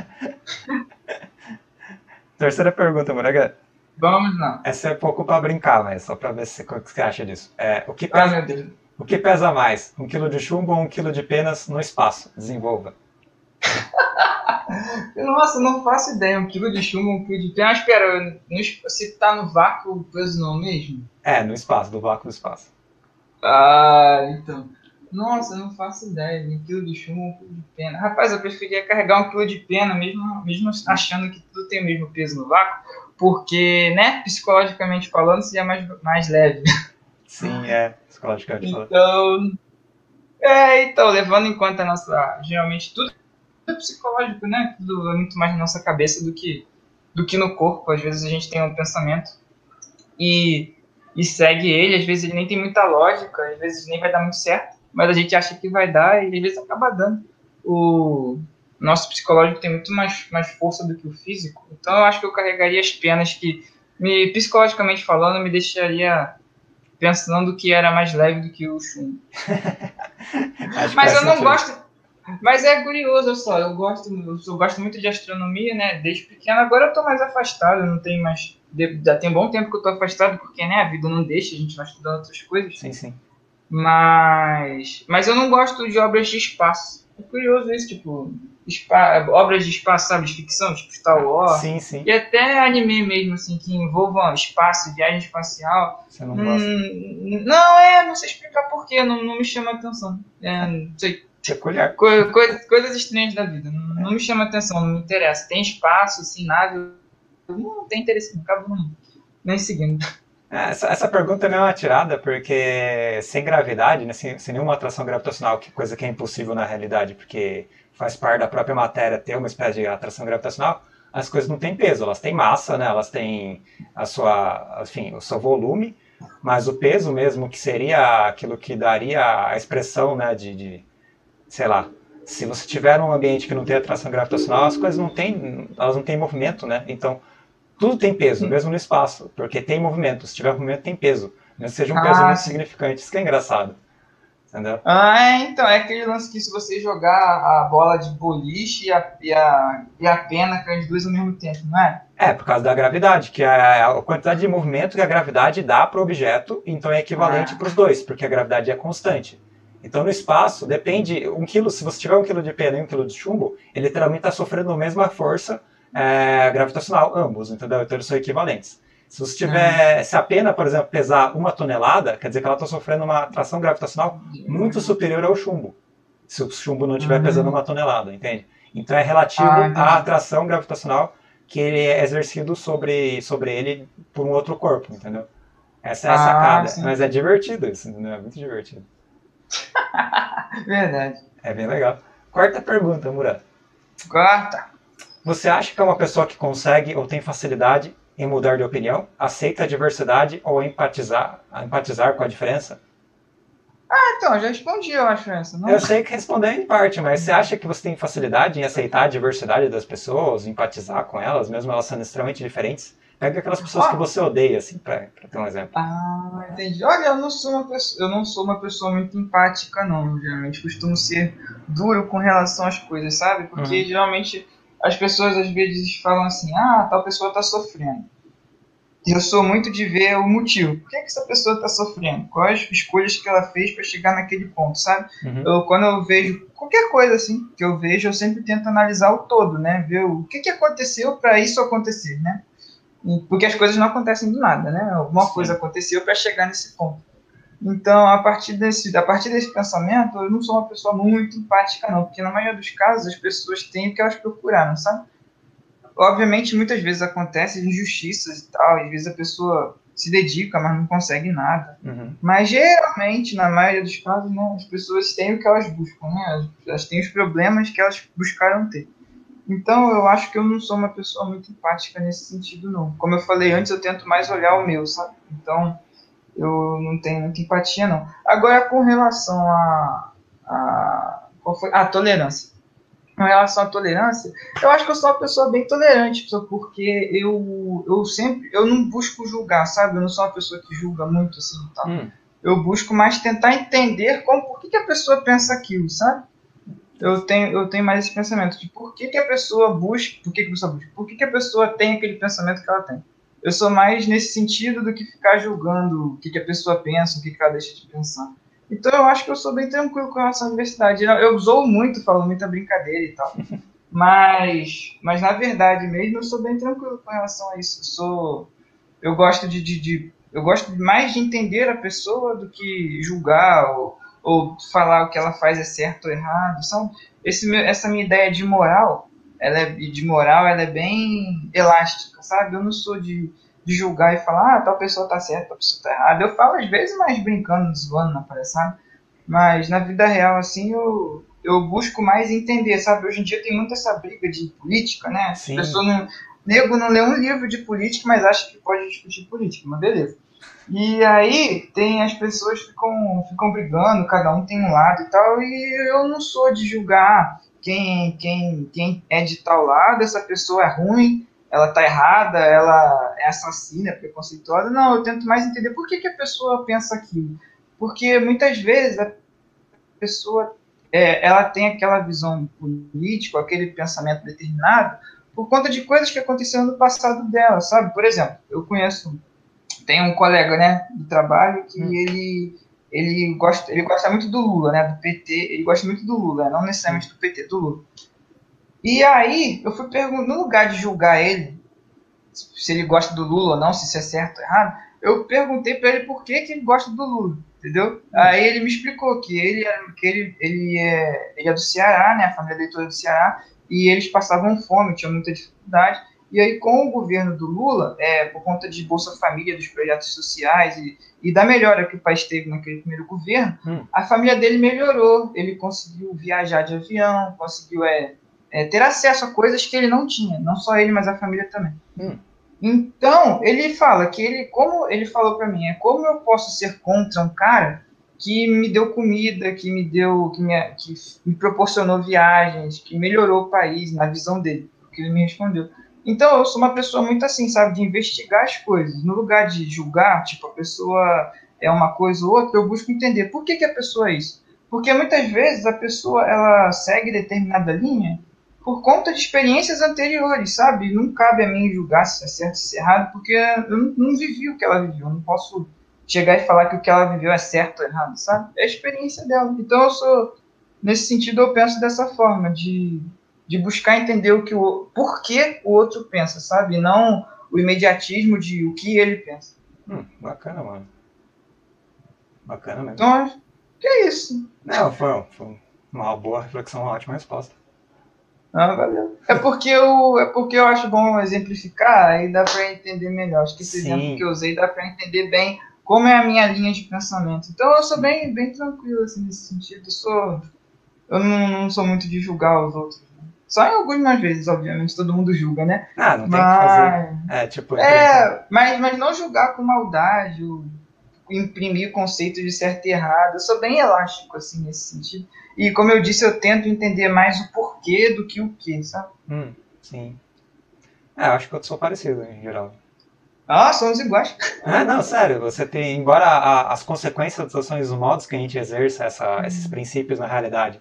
Terceira pergunta, Moraga. Vamos lá. Essa é pouco para brincar, mas só para ver o que você acha disso. Meu Deus. O que pesa mais? 1 quilo de chumbo ou 1 quilo de penas no espaço? Desenvolva. Nossa, eu não faço ideia. 1 quilo de chumbo, 1 quilo de pena. Ah, espera, se tá no vácuo, o peso não é o mesmo? No espaço, do vácuo do espaço. Ah, então. Nossa, eu não faço ideia. 1 quilo de chumbo, 1 quilo de pena. Rapaz, eu preferia carregar 1 quilo de pena, mesmo achando que tudo tem o mesmo peso no vácuo, porque, né, psicologicamente falando, seria mais leve. Sim, psicologicamente falando. Então, levando em conta a nossa. Geralmente, tudo é psicológico, né? Tudo é muito mais na nossa cabeça do que no corpo. Às vezes a gente tem um pensamento e segue ele, às vezes ele nem tem muita lógica, às vezes nem vai dar muito certo, mas a gente acha que vai dar e às vezes acaba dando. O nosso psicológico tem muito mais força do que o físico, então eu acho que eu carregaria as penas que, psicologicamente falando, me deixaria pensando que era mais leve do que o chumbo. Acho que Mas faz eu não sentido. gosto. Mas é curioso só, eu gosto muito de astronomia, né? Desde pequeno. Agora eu tô mais afastado, eu não tenho mais. Já tem um bom tempo que eu tô afastado, porque né, a vida não deixa, a gente vai estudando outras coisas. Sim, sim. Mas eu não gosto de obras de espaço. É curioso isso, tipo, obras de espaço, sabe, de ficção, tipo Star Wars. Sim, sim. E até anime mesmo, assim, que envolvam espaço, viagem espacial. Você não gosta. Não sei explicar porquê, não me chama atenção. Não sei. Peculiar. Coisas estranhas da vida. Não me chama atenção, não me interessa. Tem espaço, assim, nave. Não tem interesse, acabo nem seguindo. Essa pergunta não é uma tirada, porque sem gravidade, né, sem nenhuma atração gravitacional, coisa que é impossível na realidade, porque faz parte da própria matéria ter uma espécie de atração gravitacional, as coisas não têm peso, elas têm massa, né, elas têm o seu volume, mas o peso mesmo, que seria aquilo que daria a expressão, né, sei lá, se você tiver um ambiente que não tem atração gravitacional, as coisas elas não têm movimento, né, então tudo tem peso, mesmo no espaço, porque tem movimento. Se tiver movimento, tem peso. Mesmo que seja um peso muito Sim. significante. Isso que é engraçado. Entendeu? Então, é aquele lance que se você jogar a bola de boliche e a pena cai as duas ao mesmo tempo, não é? Por causa da gravidade, que é a quantidade de movimento que a gravidade dá para o objeto, então é equivalente para os dois, porque a gravidade é constante. Então no espaço, depende, 1 quilo, se você tiver 1 quilo de pena e 1 quilo de chumbo, ele literalmente está sofrendo a mesma força gravitacional, ambos, entendeu? Então eles são equivalentes. Se a pena, por exemplo, pesar 1 tonelada, quer dizer que ela está sofrendo uma atração gravitacional muito superior ao chumbo. Se o chumbo não estiver pesando 1 tonelada, entende? Então é relativo à atração gravitacional que ele é exercido sobre ele por um outro corpo, entendeu? Essa é a sacada. Sim. Mas é divertido isso, entendeu? É muito divertido. Verdade. É bem legal. Quarta pergunta, Murat. Quarta. Você acha que é uma pessoa que consegue ou tem facilidade em mudar de opinião, aceita a diversidade ou empatizar com a diferença? Então, já respondi, eu acho essa, não? Eu sei que respondeu em parte, mas você acha que você tem facilidade em aceitar a diversidade das pessoas, empatizar com elas, mesmo elas sendo extremamente diferentes? Pega aquelas pessoas que você odeia, assim, pra ter um exemplo. Entendi. Olha, eu não sou uma pessoa muito empática, não. Geralmente costumo ser duro com relação às coisas, sabe? Porque geralmente as pessoas às vezes falam assim, tal pessoa tá sofrendo. E eu sou muito de ver o motivo. Por que essa pessoa está sofrendo? Quais as escolhas que ela fez para chegar naquele ponto, sabe? Quando eu vejo qualquer coisa assim que eu vejo, eu sempre tento analisar o todo, né? Ver o que aconteceu para isso acontecer, né? Porque as coisas não acontecem do nada, né? Alguma coisa aconteceu para chegar nesse ponto. Então, a partir desse pensamento, eu não sou uma pessoa muito empática, não. Porque na maioria dos casos, as pessoas têm o que elas procuraram, sabe? Obviamente, muitas vezes acontecem injustiças e tal, às vezes a pessoa se dedica, mas não consegue nada. Mas geralmente, na maioria dos casos, né, as pessoas têm o que elas buscam, né? Elas têm os problemas que elas buscaram ter. Então, eu acho que eu não sou uma pessoa muito empática nesse sentido, não. Como eu falei antes, eu tento mais olhar o meu, sabe? Então, eu não tenho muita empatia, não. Agora, com relação qual foi? Tolerância. Com relação à tolerância, eu acho que eu sou uma pessoa bem tolerante, porque eu não busco julgar, sabe? Eu não sou uma pessoa que julga muito, assim, tal. Eu busco mais tentar entender por que a pessoa pensa aquilo, sabe? Eu tenho mais esse pensamento de por que a pessoa busca, por que a pessoa tem aquele pensamento que ela tem. Eu sou mais nesse sentido do que ficar julgando o que a pessoa pensa, o que ela deixa de pensar. Então eu acho que eu sou bem tranquilo com relação à universidade. Eu zoo muito, falo muita brincadeira e tal. Mas na verdade mesmo eu sou bem tranquilo com relação a isso. Eu gosto eu gosto mais de entender a pessoa do que julgar ou falar o que ela faz é certo ou errado. Essa minha ideia de moral, ela é bem elástica, sabe? Eu não sou de julgar e falar, tal pessoa tá certa, tal pessoa tá errada. Eu falo às vezes mais brincando, zoando na palhaçada, mas na vida real, assim, eu busco mais entender, sabe? Hoje em dia tem muita essa briga de política, né? As Sim. pessoas não... Nego não lê um livro de política, mas acha que pode discutir política, mas beleza. E aí tem as pessoas que ficam brigando, cada um tem um lado e tal, e eu não sou de julgar quem é de tal lado, essa pessoa é ruim, ela tá errada, ela é assassina, é preconceituosa. Não, eu tento mais entender por que a pessoa pensa aquilo. Porque muitas vezes a pessoa ela tem aquela visão política, aquele pensamento determinado, por conta de coisas que aconteceram no passado dela, sabe? Por exemplo, tem um colega, né, do trabalho que ele gosta muito do Lula, né, do PT, ele gosta muito do Lula, não necessariamente do PT, do Lula. E aí, eu fui perguntar, no lugar de julgar ele, se ele gosta do Lula ou não, se isso é certo ou errado, eu perguntei para ele por que ele gosta do Lula, entendeu? Aí ele me explicou que ele é do Ceará, né, a família dele toda é do Ceará, e eles passavam fome, tinham muita dificuldade, e aí com o governo do Lula, por conta de Bolsa Família, dos projetos sociais e da melhora que o país teve naquele primeiro governo, a família dele melhorou, ele conseguiu viajar de avião, conseguiu ter acesso a coisas que ele não tinha, não só ele, mas a família também. Então, ele fala que como ele falou para mim, como eu posso ser contra um cara que me deu comida, que me proporcionou viagens, que melhorou o país na visão dele, que ele me respondeu. Então, eu sou uma pessoa muito assim, sabe, de investigar as coisas. No lugar de julgar, tipo, a pessoa é uma coisa ou outra, eu busco entender por que a pessoa é isso. Porque muitas vezes a pessoa ela segue determinada linha por conta de experiências anteriores, sabe? Não cabe a mim julgar se é certo ou se é errado, porque eu não vivi o que ela viveu. Eu não posso chegar e falar que o que ela viveu é certo ou errado, sabe? É a experiência dela. Então, nesse sentido, eu penso dessa forma, de buscar entender por que o outro pensa, sabe? E não o imediatismo de o que ele pensa. Bacana, mano. Bacana mesmo. Então, acho que é isso. Não, foi uma boa reflexão, uma ótima resposta. Valeu. É porque eu acho bom exemplificar, aí dá para entender melhor. Acho que esse exemplo que eu usei dá para entender bem como é a minha linha de pensamento. Então eu sou bem tranquilo assim, nesse sentido. Eu não sou muito de julgar os outros. Né? Só em algumas vezes, obviamente, todo mundo julga, né? Não tem que fazer. Mas não julgar com maldade, imprimir conceito de certo e errado. Eu sou bem elástico assim nesse sentido. E como eu disse, eu tento entender mais o porquê do que o que, sabe? Sim. Acho que eu sou parecido em geral. Somos iguais. Não, sério, você tem, embora as consequências das ações dos modos que a gente exerce esses princípios na realidade,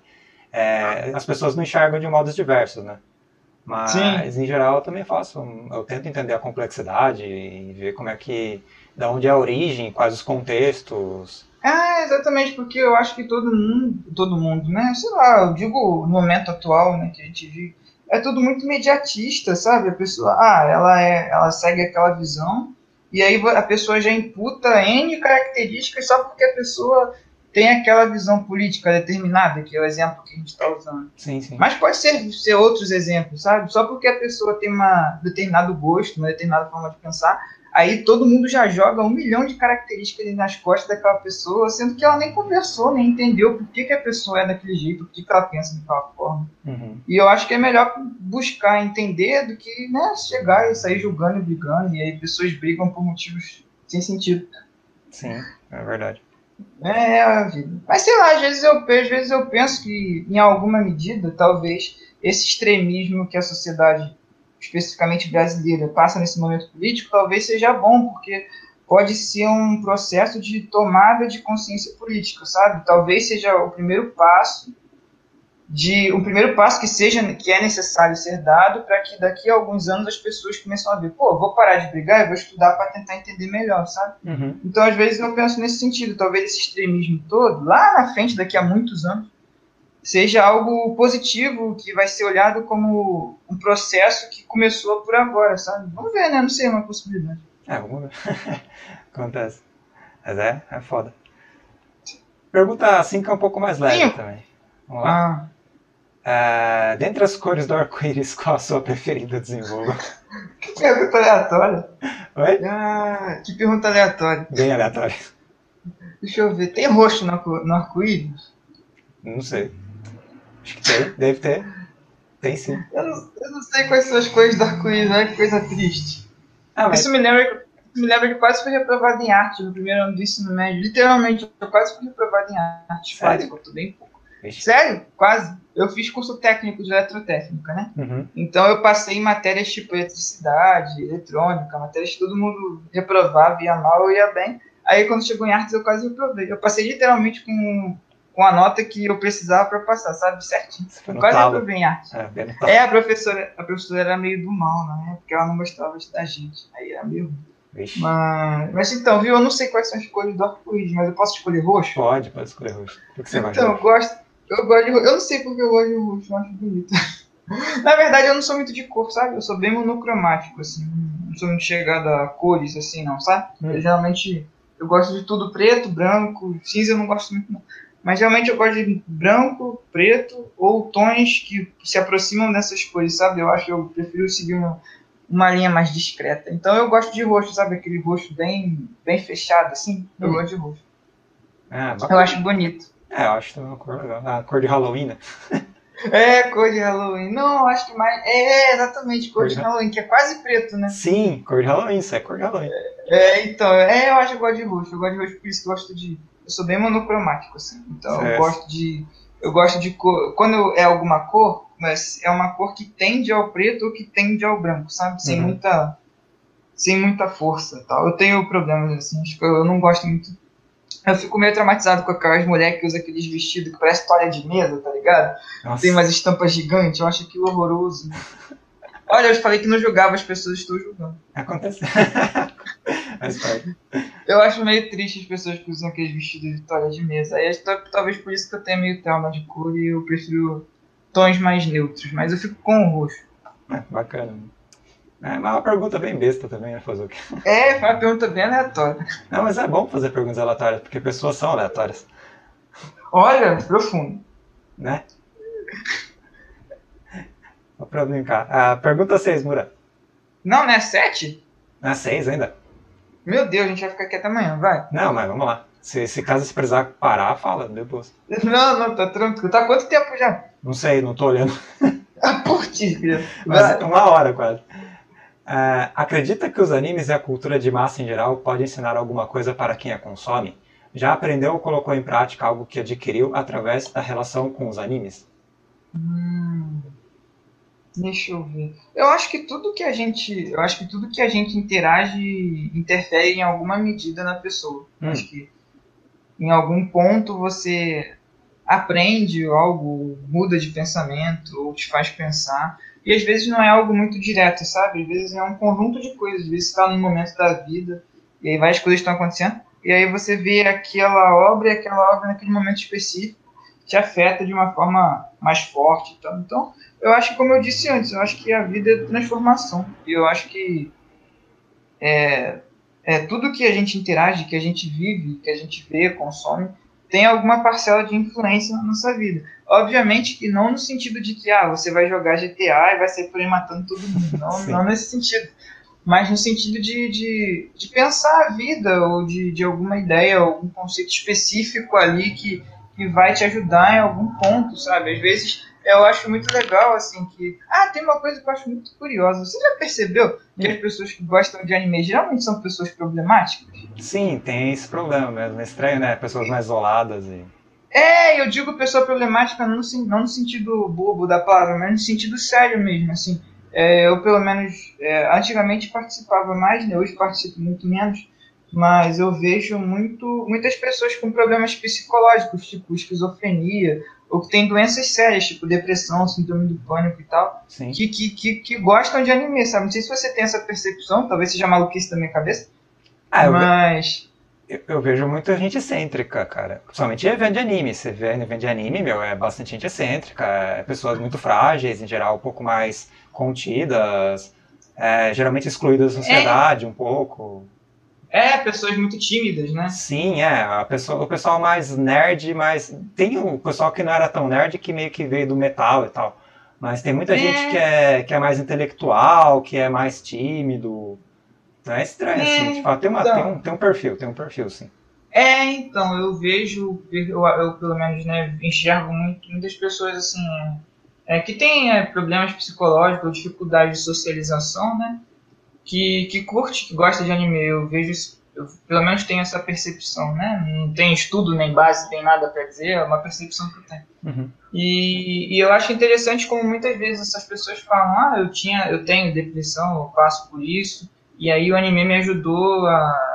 as pessoas não enxergam de modos diversos, né? Mas, Sim. Em geral, eu também eu tento entender a complexidade e ver da onde é a origem, quais os contextos. Exatamente, porque eu acho que todo mundo, né? Sei lá, eu digo no momento atual, né, que a gente vive, é tudo muito imediatista, sabe? A pessoa, ela segue aquela visão, e aí a pessoa já imputa N características só porque a pessoa tem aquela visão política determinada, que é o exemplo que a gente está usando. Sim. Mas pode ser outros exemplos, sabe? Só porque a pessoa tem um determinado gosto, uma determinada forma de pensar, aí todo mundo já joga 1 milhão de características nas costas daquela pessoa, sendo que ela nem conversou, nem entendeu por que a pessoa é daquele jeito, por que ela pensa daquela forma. E eu acho que é melhor buscar entender do que, né, chegar e sair julgando e brigando, e aí pessoas brigam por motivos sem sentido. Sim, é verdade. É a vida. Mas sei lá, às vezes eu penso que, em alguma medida, talvez esse extremismo que a sociedade, especificamente brasileira, passa nesse momento político, talvez seja bom, porque pode ser um processo de tomada de consciência política, sabe? Talvez seja o primeiro passo de um primeiro passo que é necessário ser dado para que daqui a alguns anos as pessoas comecem a ver, pô, vou parar de brigar e vou estudar para tentar entender melhor, sabe? Uhum. Então, às vezes, eu penso nesse sentido, talvez esse extremismo todo, lá na frente, daqui a muitos anos, seja algo positivo, que vai ser olhado como um processo que começou por agora, sabe? Vamos ver, né? Não sei, é uma possibilidade. Vamos ver. Acontece. Mas é foda. Pergunta 5 é um pouco mais leve também. Vamos lá. Dentre as cores do arco-íris, qual a sua preferida? Desenvolva. Que pergunta aleatória. Oi? Que pergunta aleatória. Bem aleatória. Deixa eu ver. Tem roxo no arco-íris? Não sei. Acho que tem. Deve ter. Tem sim. Eu não sei quais são as cores do arco-íris. Olha que coisa triste. Mas... Isso me lembra que quase fui reprovado em arte no primeiro ano do ensino médio. Literalmente, eu quase fui reprovado em arte. Sério? Quase, eu bem pouco. Vixe. Sério? Quase. Eu fiz curso técnico de eletrotécnica, né? Uhum. Então eu passei em matérias tipo eletricidade, eletrônica, matérias que todo mundo reprovava, ia mal, eu ia bem. Aí quando chegou em artes eu quase reprovei. Eu passei literalmente com a nota que eu precisava para passar, sabe? Certinho. Quase reprovei em artes. A professora era meio do mal, né? Porque ela não gostava da gente. Aí era meio ruim. Mas então, viu? Eu não sei quais são as cores do arco-íris, mas eu posso escolher roxo? Pode escolher roxo. O que você então, eu gosto de roxo. Eu não sei porque eu gosto de roxo, eu acho bonito. Na verdade, eu não sou muito de cor, sabe? Eu sou bem monocromático, assim. Não sou muito chegado a cores, assim, não, sabe? Geralmente, eu gosto de tudo preto, branco, cinza eu não gosto muito, não. Mas geralmente eu gosto de branco, preto ou tons que se aproximam dessas cores, sabe? Eu prefiro seguir uma linha mais discreta. Então eu gosto de roxo, sabe? Aquele roxo bem fechado, assim. Eu gosto de roxo. Eu acho bonito. Eu acho uma cor legal. A cor de Halloween, né? Cor de Halloween. Não, acho que mais... exatamente, cor de Halloween, que é quase preto, né? Sim, cor de Halloween, isso é cor de Halloween. Então, eu acho que eu gosto de roxo. Eu gosto de roxo, por isso que eu gosto de... Eu sou bem monocromático, assim. Então eu gosto de cor... Quando é alguma cor, mas é uma cor que tende ao preto ou que tende ao branco, sabe? Sem muita força, tal. Eu tenho problemas, assim. Acho que eu não gosto muito... Eu fico meio traumatizado com aquelas mulheres que usam aqueles vestidos que parece toalha de mesa, tá ligado? Nossa. Tem umas estampas gigantes, eu acho aquilo horroroso. Olha, eu falei que não julgava, as pessoas estão julgando. Acontece. Mas pode. Eu acho meio triste as pessoas que usam aqueles vestidos de toalha de mesa. Aí talvez por isso que eu tenho meio trauma de cor e eu prefiro tons mais neutros. Mas eu fico com o roxo. Bacana. Mas é uma pergunta bem besta também, né? Fazer o quê? Foi uma pergunta bem aleatória. Não, mas é bom fazer perguntas aleatórias, porque pessoas são aleatórias. Olha, profundo. Né? Só pra brincar. Pergunta 6, Mura. Não é 7? Não é 6 ainda? Meu Deus, a gente vai ficar aqui até amanhã, vai. Não, mas vamos lá. Se caso você precisar parar, fala depois. Não, tá tranquilo. Tá quanto tempo já? Não sei, não tô olhando. Por ti, filho. Mas 1 hora quase. Acredita que os animes e a cultura de massa em geral podem ensinar alguma coisa para quem a consome? Já aprendeu ou colocou em prática algo que adquiriu através da relação com os animes? Deixa eu ver. Eu acho que tudo que a gente interage interfere em alguma medida na pessoa. Acho que em algum ponto você aprende algo, muda de pensamento ou te faz pensar. E às vezes não é algo muito direto, sabe? Às vezes é um conjunto de coisas. Às vezes você está num momento da vida e aí várias coisas estão acontecendo. E aí você vê aquela obra e aquela obra naquele momento específico te afeta de uma forma mais forte. Então, eu acho que, como eu disse antes, eu acho que a vida é transformação. E eu acho que tudo que a gente interage, que a gente vive, que a gente vê, consome, tem alguma parcela de influência na nossa vida. Obviamente que não no sentido de que você vai jogar GTA e vai sair por aí matando todo mundo. Não nesse sentido. Mas no sentido de pensar a vida ou de alguma ideia, algum conceito específico ali que vai te ajudar em algum ponto, sabe? Às vezes eu acho muito legal, assim, que... tem uma coisa que eu acho muito curiosa. Você já percebeu que as pessoas que gostam de anime geralmente são pessoas problemáticas? Sim, tem esse problema mesmo. É estranho, né? Pessoas mais isoladas e... eu digo pessoa problemática não no sentido bobo da palavra, mas no sentido sério mesmo, assim. Eu, pelo menos, antigamente participava mais, né? Hoje participo muito menos, mas eu vejo muitas pessoas com problemas psicológicos, tipo esquizofrenia, ou que tem doenças sérias, tipo depressão, síndrome do pânico e tal, que gostam de anime, sabe? Não sei se você tem essa percepção, talvez seja maluquice da minha cabeça, mas... Eu vejo muita gente excêntrica, cara. Principalmente evento de anime. Você vê evento de anime, é bastante gente excêntrica, pessoas muito frágeis, em geral, um pouco mais contidas, geralmente excluídas da sociedade um pouco. Pessoas muito tímidas, né? Sim, o pessoal mais nerd, mas tem o pessoal que não era tão nerd que meio que veio do metal e tal. Mas tem muita gente que é mais intelectual, que é mais tímido. Não é estranho, assim, tipo, tem um perfil, sim. Então, eu vejo, eu pelo menos, né, enxergo muitas pessoas, assim, que têm problemas psicológicos ou dificuldade de socialização, né, que curte, que gosta de anime. Eu vejo, eu pelo menos tenho essa percepção, né, não tem estudo, nem base, nem nada para dizer, é uma percepção que eu tenho. Uhum. E eu acho interessante como muitas vezes essas pessoas falam, eu tenho depressão, eu passo por isso. E aí o anime me ajudou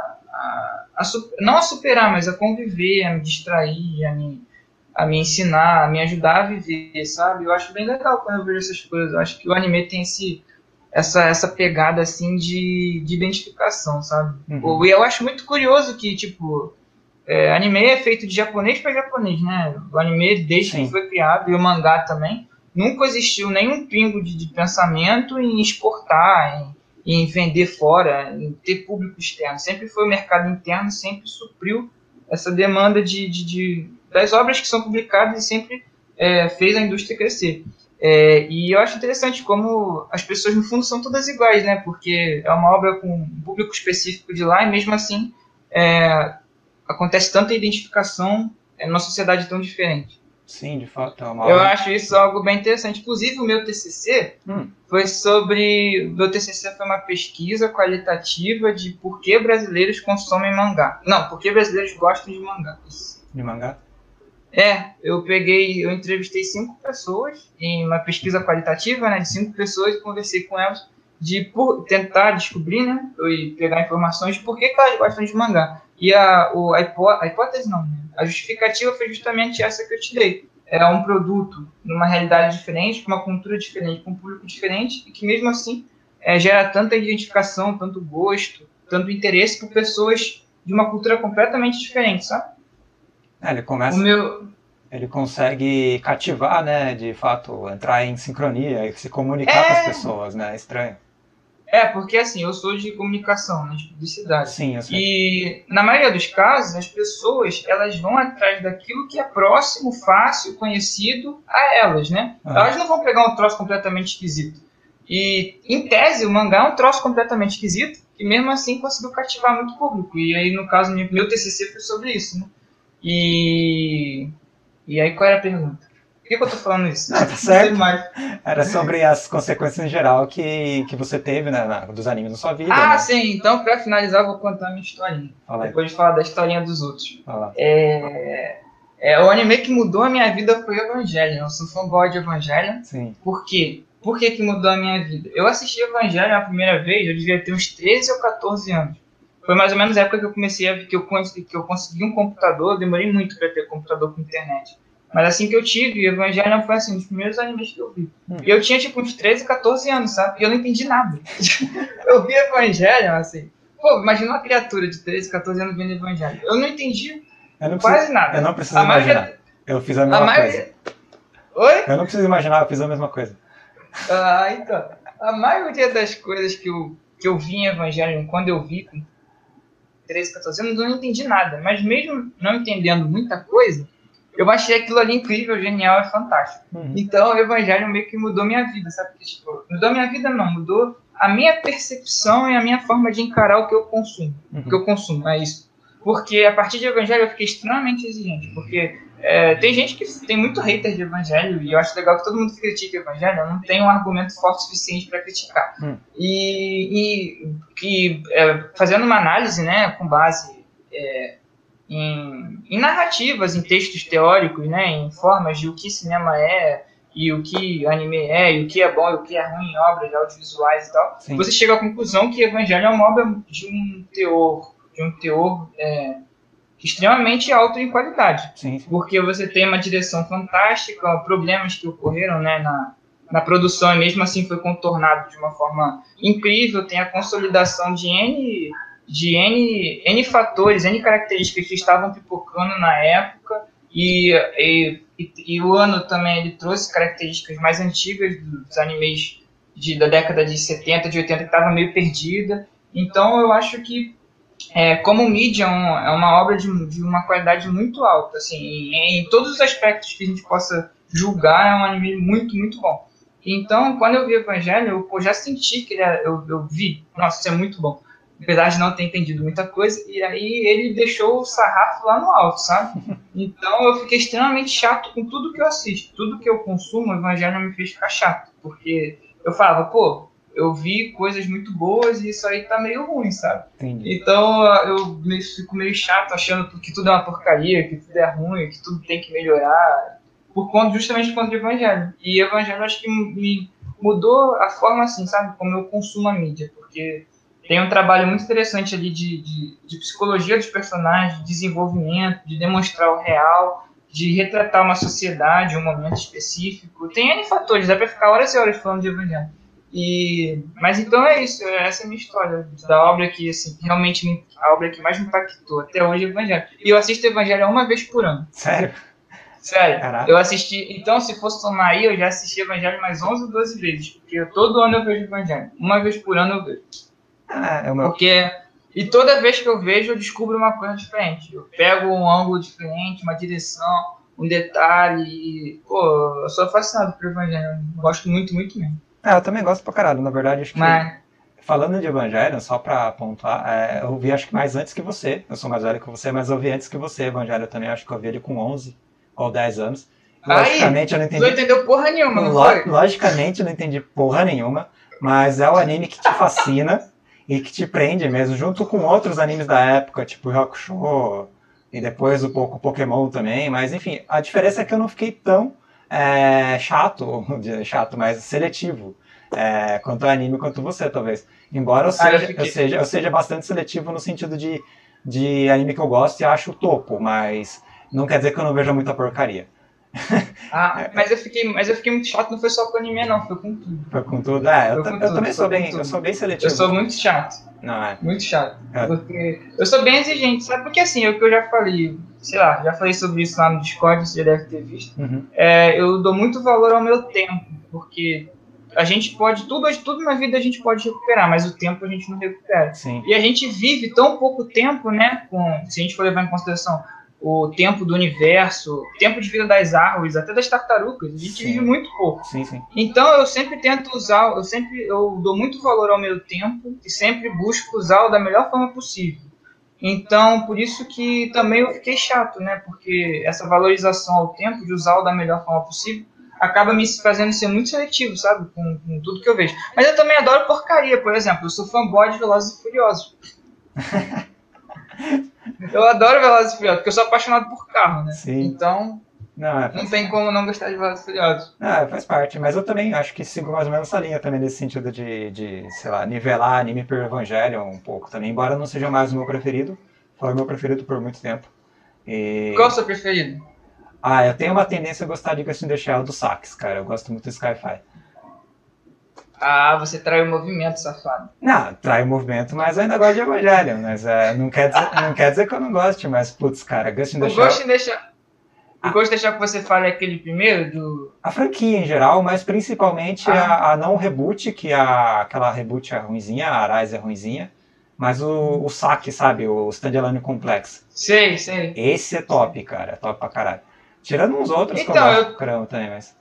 não a superar, mas a conviver, a me distrair, a me ensinar, a me ajudar a viver, sabe? Eu acho bem legal quando eu vejo essas coisas. Eu acho que o anime tem essa pegada, assim, de identificação, sabe? Uhum. E eu acho muito curioso que, tipo, anime é feito de japonês para japonês, né? O anime, desde que foi criado, e o mangá também, nunca existiu nenhum pingo de pensamento em exportar, em vender fora, em ter público externo. Sempre foi o mercado interno, sempre supriu essa demanda das obras que são publicadas e sempre fez a indústria crescer. E eu acho interessante como as pessoas, no fundo, são todas iguais, né? Porque é uma obra com um público específico de lá e, mesmo assim, acontece tanta identificação numa sociedade tão diferente. Sim, de fato. Eu acho isso algo bem interessante. Inclusive, o meu TCC foi Meu TCC foi uma pesquisa qualitativa de por que brasileiros consomem mangá. Não, por que brasileiros gostam de mangá. De mangá? Eu entrevistei 5 pessoas em uma pesquisa qualitativa, né, de 5 pessoas, e conversei com elas tentar descobrir, né, e pegar informações de por que elas gostam de mangá. E a hipótese não, né? A justificativa foi justamente essa que eu te dei. É um produto numa realidade diferente, com uma cultura diferente, com um público diferente, e que mesmo assim gera tanta identificação, tanto gosto, tanto interesse por pessoas de uma cultura completamente diferente, sabe? Ele consegue cativar, né, de fato, entrar em sincronia e se comunicar com as pessoas, né, é estranho. Porque assim, eu sou de comunicação, né, de publicidade. Sim, eu sei. E na maioria dos casos, as pessoas, elas vão atrás daquilo que é próximo, fácil, conhecido a elas, né? Elas não vão pegar um troço completamente esquisito. E, em tese, o mangá é um troço completamente esquisito, e mesmo assim conseguiu cativar muito público. E aí, no caso, meu TCC foi sobre isso, né? E aí, qual era a pergunta? Por que eu tô falando isso? Tá certo. Era sobre as consequências em geral que você teve, né, dos animes na sua vida. Né? Sim. Então, pra finalizar, eu vou contar a minha historinha. Depois de falar da historinha dos outros. O anime que mudou a minha vida foi Evangelion. Eu sou fanboy de Evangelion. Sim. Por quê? Por que mudou a minha vida? Eu assisti Evangelion a primeira vez, eu devia ter uns 13 ou 14 anos. Foi mais ou menos a época que eu comecei a ver que eu consegui um computador. Eu demorei muito para ter computador com internet. Mas assim que eu tive, o Evangelion foi assim, um dos primeiros animes que eu vi. E eu tinha tipo uns 13, 14 anos, sabe? E eu não entendi nada. Eu vi Evangelion, assim. Pô, imagina uma criatura de 13, 14 anos vendo Evangelion. Eu não entendi quase nada. Eu não preciso imaginar. Eu fiz a mesma coisa. Oi? Eu não preciso imaginar, eu fiz a mesma coisa. Então. A maioria das coisas que eu vi em Evangelion, quando eu vi com 13, 14 anos, eu não entendi nada. Mas mesmo não entendendo muita coisa, eu achei aquilo ali incrível, genial e fantástico. Então, o Evangelho meio que mudou minha vida, sabe? Tipo, mudou minha vida não, mudou a minha percepção e a minha forma de encarar o que eu consumo. O que eu consumo, é isso. Porque a partir de Evangelho eu fiquei extremamente exigente, porque tem gente que tem muito hater de Evangelho, e eu acho legal que todo mundo que critica Evangelho, eu não tenho um argumento forte o suficiente para criticar. Fazendo uma análise, né, com base em narrativas, em textos teóricos, né, em formas de o que cinema é, e o que anime é, e o que é bom e o que é ruim em obras audiovisuais e tal, Sim. Você chega à conclusão que Evangelho é uma obra de um teor extremamente alto em qualidade. Sim. Porque você tem uma direção fantástica, problemas que ocorreram, né, na produção, e mesmo assim foi contornado de uma forma incrível, tem a consolidação de N fatores, N características que estavam pipocando na época, e o ano também ele trouxe características mais antigas dos animes da década de 70, de 80, que estava meio perdida. Então eu acho que como mídia é uma obra de uma qualidade muito alta, assim, em todos os aspectos que a gente possa julgar, é um anime muito, muito bom. Então, quando eu vi Evangelho, eu já senti que eu vi, nossa, isso é muito bom, apesar de não ter entendido muita coisa, e aí ele deixou o sarrafo lá no alto, sabe? Então eu fiquei extremamente chato com tudo que eu assisto, tudo que eu consumo, o Evangelho me fez ficar chato, porque eu falava, pô, eu vi coisas muito boas e isso aí tá meio ruim, sabe? Entendi. Então eu fico meio chato achando que tudo é uma porcaria, que tudo é ruim, que tudo tem que melhorar, justamente por conta do Evangelho. E Evangelho acho que me mudou a forma, assim, sabe, como eu consumo a mídia, porque tem um trabalho muito interessante ali de psicologia dos personagens, de desenvolvimento, de demonstrar o real, de retratar uma sociedade, um momento específico. Tem N fatores, dá pra ficar horas e horas falando de Evangelho. Mas então é isso, essa é a minha história da obra que, assim, realmente a obra que mais me impactou até hoje é o Evangelho. E eu assisto Evangelho uma vez por ano. Sério? Sério, Caraca. eu assisti, então se fosse somar aí, eu já assisti Evangelho mais 11 ou 12 vezes, porque todo ano eu vejo Evangelho, uma vez por ano eu vejo. E toda vez que eu vejo, eu descubro uma coisa diferente. Eu pego um ângulo diferente, uma direção, um detalhe. E, pô, eu sou fascinado por Evangelho. Gosto muito, muito mesmo. Eu também gosto pra caralho. Na verdade, acho que falando de Evangelho, só pra pontuar, eu vi acho que mais antes que você. Eu sou mais velho que você, mas eu vi antes que você Evangelho também. Acho que eu vi ele com 11 ou 10 anos. Logicamente, eu não entendi. Não entendeu porra nenhuma, não foi? Logicamente, eu não entendi porra nenhuma. Mas é o anime que te fascina e que te prende mesmo, junto com outros animes da época, tipo Hakusho, e depois um pouco Pokémon também, mas enfim, a diferença é que eu não fiquei tão chato, mas seletivo, quanto o anime, quanto você, talvez. Embora eu seja bastante seletivo no sentido de anime que eu gosto e acho o topo, mas não quer dizer que eu não veja muita porcaria. Mas eu fiquei muito chato, não foi só com anime não, foi com tudo. Foi com tudo? Eu também sou bem seletivo. Eu sou muito chato. Não, muito chato. Porque eu sou bem exigente, sabe? Porque assim, é o que eu já falei, sei lá, já falei sobre isso lá no Discord, você já deve ter visto. Uhum. Eu dou muito valor ao meu tempo, porque a gente pode, tudo na vida a gente pode recuperar, mas o tempo a gente não recupera. Sim. E a gente vive tão pouco tempo, né? Se a gente for levar em consideração o tempo do universo, o tempo de vida das árvores, até das tartarugas, a gente vive muito pouco. Sim. Então eu sempre tento usar, eu dou muito valor ao meu tempo e sempre busco usá-lo da melhor forma possível. Então, por isso que também eu fiquei chato, né? Porque essa valorização ao tempo, de usá-lo da melhor forma possível, acaba me fazendo ser muito seletivo, sabe? Com tudo que eu vejo. Mas eu também adoro porcaria, por exemplo, eu sou fanboy de Velozes e Furiosos. Eu adoro Velozes e Furiosos, porque eu sou apaixonado por carro, né? Sim. Então, não tem como não gostar de Velozes e Furiosos. Faz parte, mas eu também acho que sigo mais ou menos essa linha também, nesse sentido de sei lá, nivelar anime por Evangelion um pouco também, embora não seja mais o meu preferido, foi o meu preferido por muito tempo. Qual é o seu preferido? Eu tenho uma tendência a gostar de Ghost in the Shell do Sax, cara, eu gosto muito do Sky-Fi. Você trai o movimento, safado. Não, trai o movimento, mas eu ainda gosto de Evangelion, mas não quer dizer que eu não goste, mas putz, cara, Ghost in the Shell... O Ghost in the Shell que você fala é aquele primeiro do... A franquia em geral, mas principalmente a não reboot, que aquela reboot é ruinzinha, a Arise é ruinzinha, mas o saque, sabe, o Standalone Complex. Sei. Esse é top, cara, é top pra caralho. Tirando uns outros então, que eu gosto pra caramba também, mas...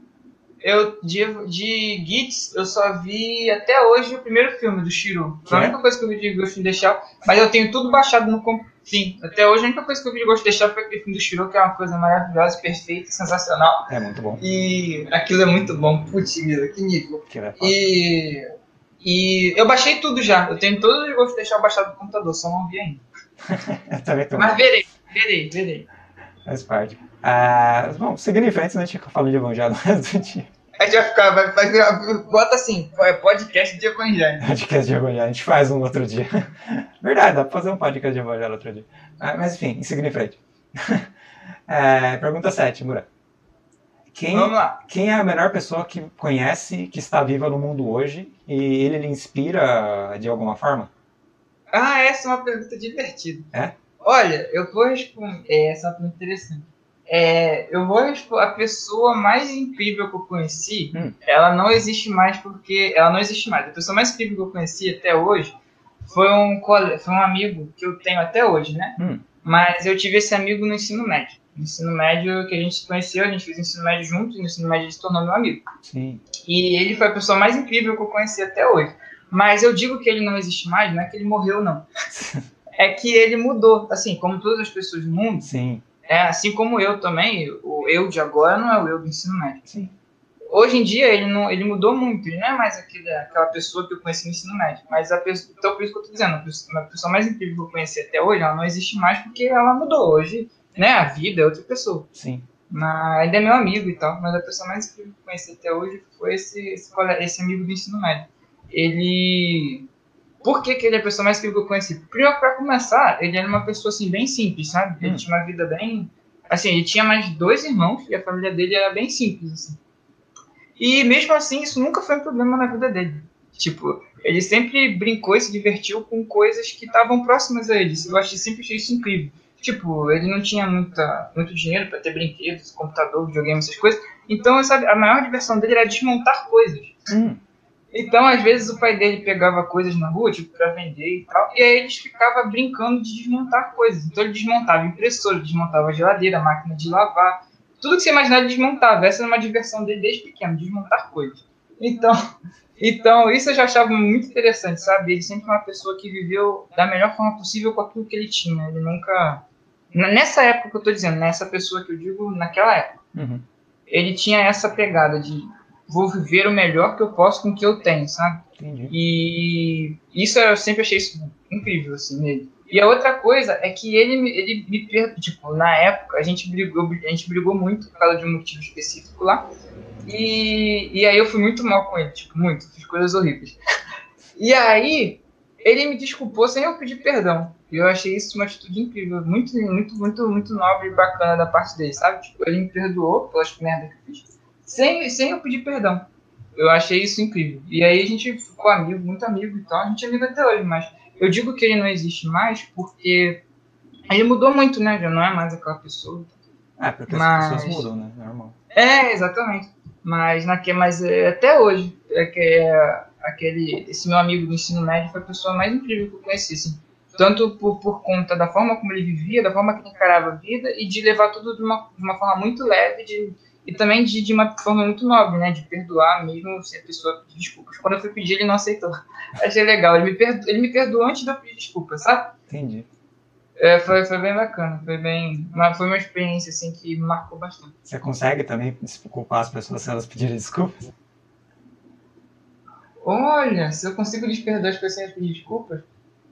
De Gits, eu só vi até hoje o primeiro filme do Shiro. Foi a única coisa que eu vi de Ghost in the Shell, mas eu tenho tudo baixado no Sim, até hoje a única coisa que eu vi de Ghost in the Shell foi aquele filme do Shiro, que é uma coisa maravilhosa, perfeita, sensacional. É muito bom. E aquilo é muito bom, putz, que nível. É e eu baixei tudo já, eu tenho todo o Ghost in the Shell baixado no computador, só não vi ainda. Eu também tô. Mas verei. Faz parte. Bom, seguindo em frente, né, a gente fica falando de Evangelho no resto do dia. A gente vai ficar, vai virar, bota assim, podcast de evangelho. Podcast de evangelho, a gente faz um outro dia. Verdade, dá pra fazer um podcast de evangelho outro dia. Mas enfim, seguindo em frente. Pergunta 7, Mura. Vamos lá. Quem é a melhor pessoa que conhece, que está viva no mundo hoje, e ele lhe inspira de alguma forma? Essa é uma pergunta divertida. É? Olha, eu vou responder. Essa é uma pergunta interessante. Eu vou responder. A pessoa mais incrível que eu conheci, ela não existe mais porque. Ela não existe mais. A pessoa mais incrível que eu conheci até hoje foi um amigo que eu tenho até hoje, né? Mas eu tive esse amigo no ensino médio. No ensino médio que a gente se conheceu, a gente fez o ensino médio juntos, e no ensino médio ele se tornou meu amigo. Sim. E ele foi a pessoa mais incrível que eu conheci até hoje. Mas eu digo que ele não existe mais, não é que ele morreu, não. É que ele mudou, assim, como todas as pessoas do mundo. Sim. Assim como eu também, o eu de agora não é o eu do ensino médio. Sim. Hoje em dia ele mudou muito, ele não é mais aquela pessoa que eu conheci no ensino médio. Mas então por isso que eu tô dizendo, a pessoa mais incrível que eu conheci até hoje, ela não existe mais porque ela mudou. Hoje, né, a vida é outra pessoa. Sim. Mas ainda é meu amigo e tal, mas a pessoa mais incrível que eu conheci até hoje foi esse amigo do ensino médio. Por que ele é a pessoa mais incrível que eu conheci? Primeiro, pra começar, ele era uma pessoa, assim, bem simples, sabe? Ele tinha uma vida bem... Assim, ele tinha mais 2 irmãos e a família dele era bem simples, assim. E mesmo assim, isso nunca foi um problema na vida dele. Tipo, ele sempre brincou e se divertiu com coisas que estavam próximas a ele. Sempre achei isso incrível. Tipo, ele não tinha muito dinheiro para ter brinquedos, computador, videogame, essas coisas. Então, sabe, a maior diversão dele era desmontar coisas. Então, às vezes, o pai dele pegava coisas na rua, tipo, pra vender e tal, e aí eles ficavam brincando de desmontar coisas. Então, ele desmontava impressora, desmontava geladeira, máquina de lavar, tudo que você imaginar ele desmontava. Essa era uma diversão dele desde pequeno, desmontar coisas. Então, isso eu já achava muito interessante, sabe? Ele sempre foi uma pessoa que viveu da melhor forma possível com aquilo que ele tinha. Ele nunca... Nessa época que eu tô dizendo, nessa pessoa que eu digo, naquela época, ele tinha essa pegada de vou viver o melhor que eu posso com o que eu tenho, sabe? Entendi. E isso eu sempre achei isso incrível, assim, nele. E a outra coisa é que ele me perdoou, tipo, na época a gente brigou muito por causa de um motivo específico lá. E aí eu fui muito mal com ele, tipo, muito, fiz coisas horríveis. E aí ele me desculpou sem eu pedir perdão. E eu achei isso uma atitude incrível, muito, muito, muito, muito nobre e bacana da parte dele, sabe? Tipo, ele me perdoou pelas merdas que eu fiz, sem eu pedir perdão. Eu achei isso incrível. E aí a gente ficou amigo, muito amigo e tal. A gente é amigo até hoje, mas eu digo que ele não existe mais porque ele mudou muito, né? Já não é mais aquela pessoa. Porque as pessoas mudam, né? Normal. Exatamente. Mas até hoje, esse meu amigo do ensino médio foi a pessoa mais incrível que eu conheci, assim. Tanto por conta da forma como ele vivia, da forma que ele encarava a vida e de levar tudo de uma forma muito leve e também de uma forma muito nobre, né? De perdoar mesmo se a pessoa pedir desculpas. Quando eu fui pedir, ele não aceitou. Achei legal. Ele me perdoou antes de eu pedir desculpas, sabe? Entendi. Foi bem bacana. Foi uma experiência assim, que me marcou bastante. Você consegue também desculpar as pessoas se elas pedirem desculpas? Olha, se eu consigo desperdoar as pessoas sem pedir desculpas?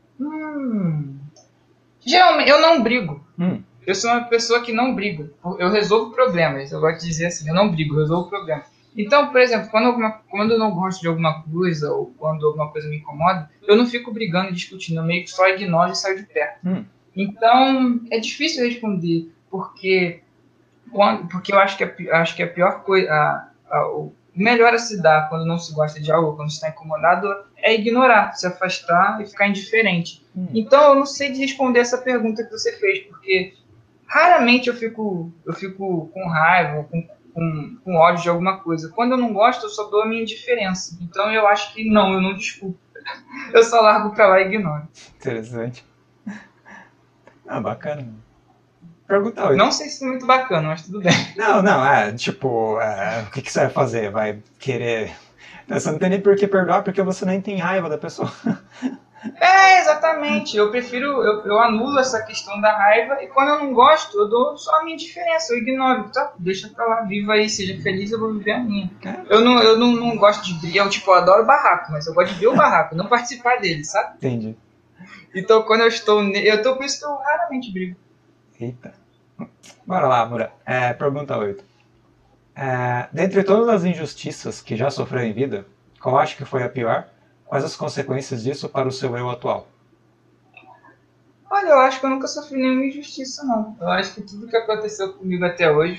Geralmente, eu não brigo. Eu sou uma pessoa que não briga. Eu resolvo problemas. Eu gosto de dizer assim, eu não brigo, eu resolvo problemas. Então, por exemplo, quando eu não gosto de alguma coisa ou quando alguma coisa me incomoda, eu não fico brigando e discutindo. Eu meio que só ignoro e saio de perto. Então, é difícil responder, porque eu acho que a pior coisa, o melhor a se dar quando não se gosta de algo, quando se está incomodado, é ignorar, se afastar e ficar indiferente. Então, eu não sei de responder essa pergunta que você fez, porque raramente eu fico com raiva, com ódio de alguma coisa. Quando eu não gosto, eu só dou a minha indiferença. Então, eu acho que não, eu não desculpo. Eu só largo pra lá e ignoro. Interessante. Bacana. Pergunta 8. Não sei se é muito bacana, mas tudo bem. Não, o que você vai fazer? Vai querer... Você não tem nem por que perdoar, porque você nem tem raiva da pessoa. Exatamente. Eu anulo essa questão da raiva, e quando eu não gosto, eu dou só a minha indiferença, eu ignoro, tá? Deixa pra lá, viva aí, seja feliz, eu vou viver a minha. Eu não gosto de brigar, eu adoro barraco, mas eu gosto de ver o barraco, não participar dele, sabe? Entendi. Então quando por isso que eu raramente brigo. Eita. Bora lá, Mura. Pergunta 8. Dentre todas as injustiças que já sofreu em vida, qual acha que foi a pior? Quais as consequências disso para o seu eu atual? Olha, eu acho que eu nunca sofri nenhuma injustiça, não. Eu acho que tudo que aconteceu comigo até hoje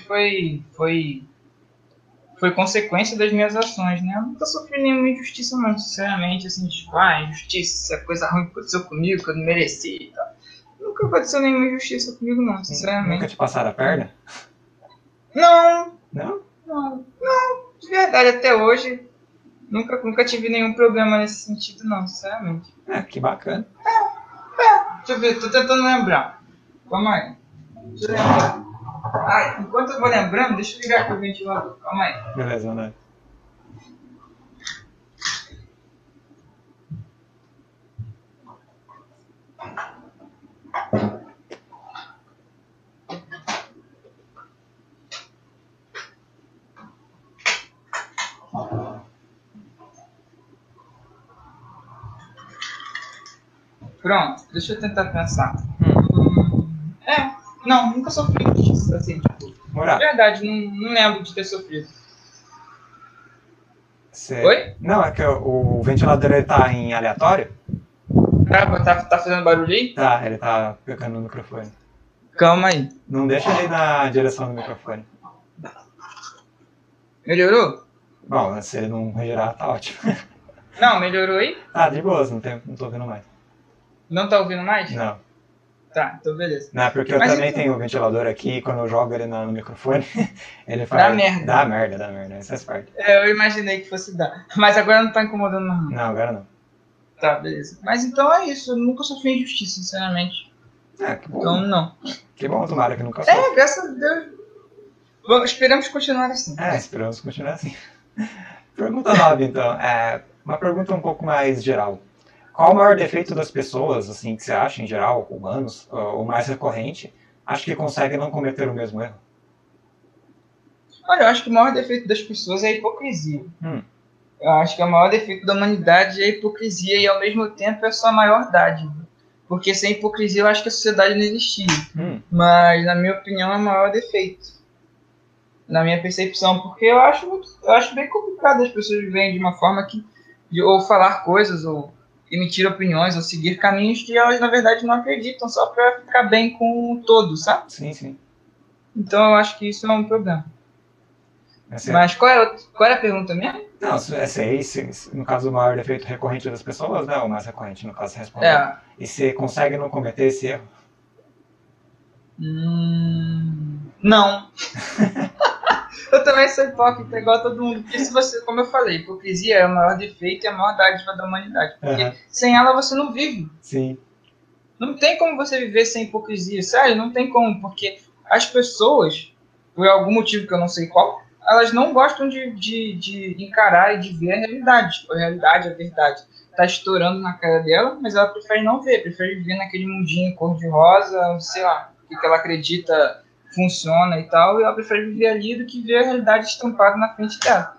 foi consequência das minhas ações, né? Eu nunca sofri nenhuma injustiça, não, sinceramente, assim, tipo, injustiça, coisa ruim que aconteceu comigo, que eu não mereci e tal. Nunca aconteceu nenhuma injustiça comigo, não, sinceramente. Nunca te passaram a perna? Não, Não? não, de verdade, até hoje, nunca tive nenhum problema nesse sentido, não, sinceramente. Que bacana. Deixa eu ver, tô tentando lembrar. Calma aí. Deixa eu lembrar. Enquanto eu vou lembrando, deixa eu ligar aqui o ventilador. Calma aí. Beleza, né? Pronto, deixa eu tentar pensar. Não, nunca sofri disso, assim, tipo. Morar. De verdade, não lembro de ter sofrido. Oi? Não, é que o ventilador ele tá em aleatório. Tá fazendo barulho aí? Tá, ele tá pegando no microfone. Calma aí. Não deixa ele ir na direção do microfone. Melhorou? Bom, se ele não regerar, tá ótimo. Não, melhorou aí? Tá, de boas, não tô ouvindo mais. Não tá ouvindo mais? Não. Tá, então beleza. Não, porque eu também tenho o ventilador aqui e quando eu jogo ele no microfone, ele faz... Dá merda. Dá merda, isso faz parte. Eu imaginei que fosse dar. Mas agora não tá incomodando não. Não, agora não. Tá, beleza. Mas então é isso, eu nunca sofri injustiça, sinceramente. Que bom. Então não. Que bom, tomara que nunca sofra. Graças a Deus. Bom, esperamos continuar assim. Esperamos continuar assim. Pergunta 9, então. Uma pergunta um pouco mais geral. Qual o maior defeito das pessoas, assim, que você acha, em geral, humanos, o mais recorrente, acha que consegue não cometer o mesmo erro? Olha, eu acho que o maior defeito das pessoas é a hipocrisia. Eu acho que o maior defeito da humanidade é a hipocrisia e, ao mesmo tempo, é a sua maior dádiva. Porque sem hipocrisia eu acho que a sociedade não existia. Mas, na minha opinião, é o maior defeito. Na minha percepção, porque eu acho bem complicado as pessoas viverem de uma forma que... ou falar coisas, ou emitir opiniões, ou seguir caminhos que elas, na verdade, não acreditam, só para ficar bem com o todo, sabe? Sim, sim. Então, eu acho que isso é um problema. Mas qual era a pergunta mesmo? Não, no caso, o maior defeito recorrente das pessoas, né? O mais recorrente, no caso, responder. E você consegue não cometer esse erro? Não. Eu também sou hipócrita, igual todo mundo. Porque se você, como eu falei, hipocrisia é o maior defeito e a maior dádiva da humanidade. Porque sem ela você não vive. Sim. Não tem como você viver sem hipocrisia, sério, não tem como. Porque as pessoas, por algum motivo que eu não sei qual, elas não gostam de encarar e de ver a realidade. Tipo, a realidade, a verdade tá estourando na cara dela, mas ela prefere não ver, prefere viver naquele mundinho cor-de-rosa, sei lá, o que ela acredita funciona e tal, e ela prefere viver ali do que ver a realidade estampada na frente dela.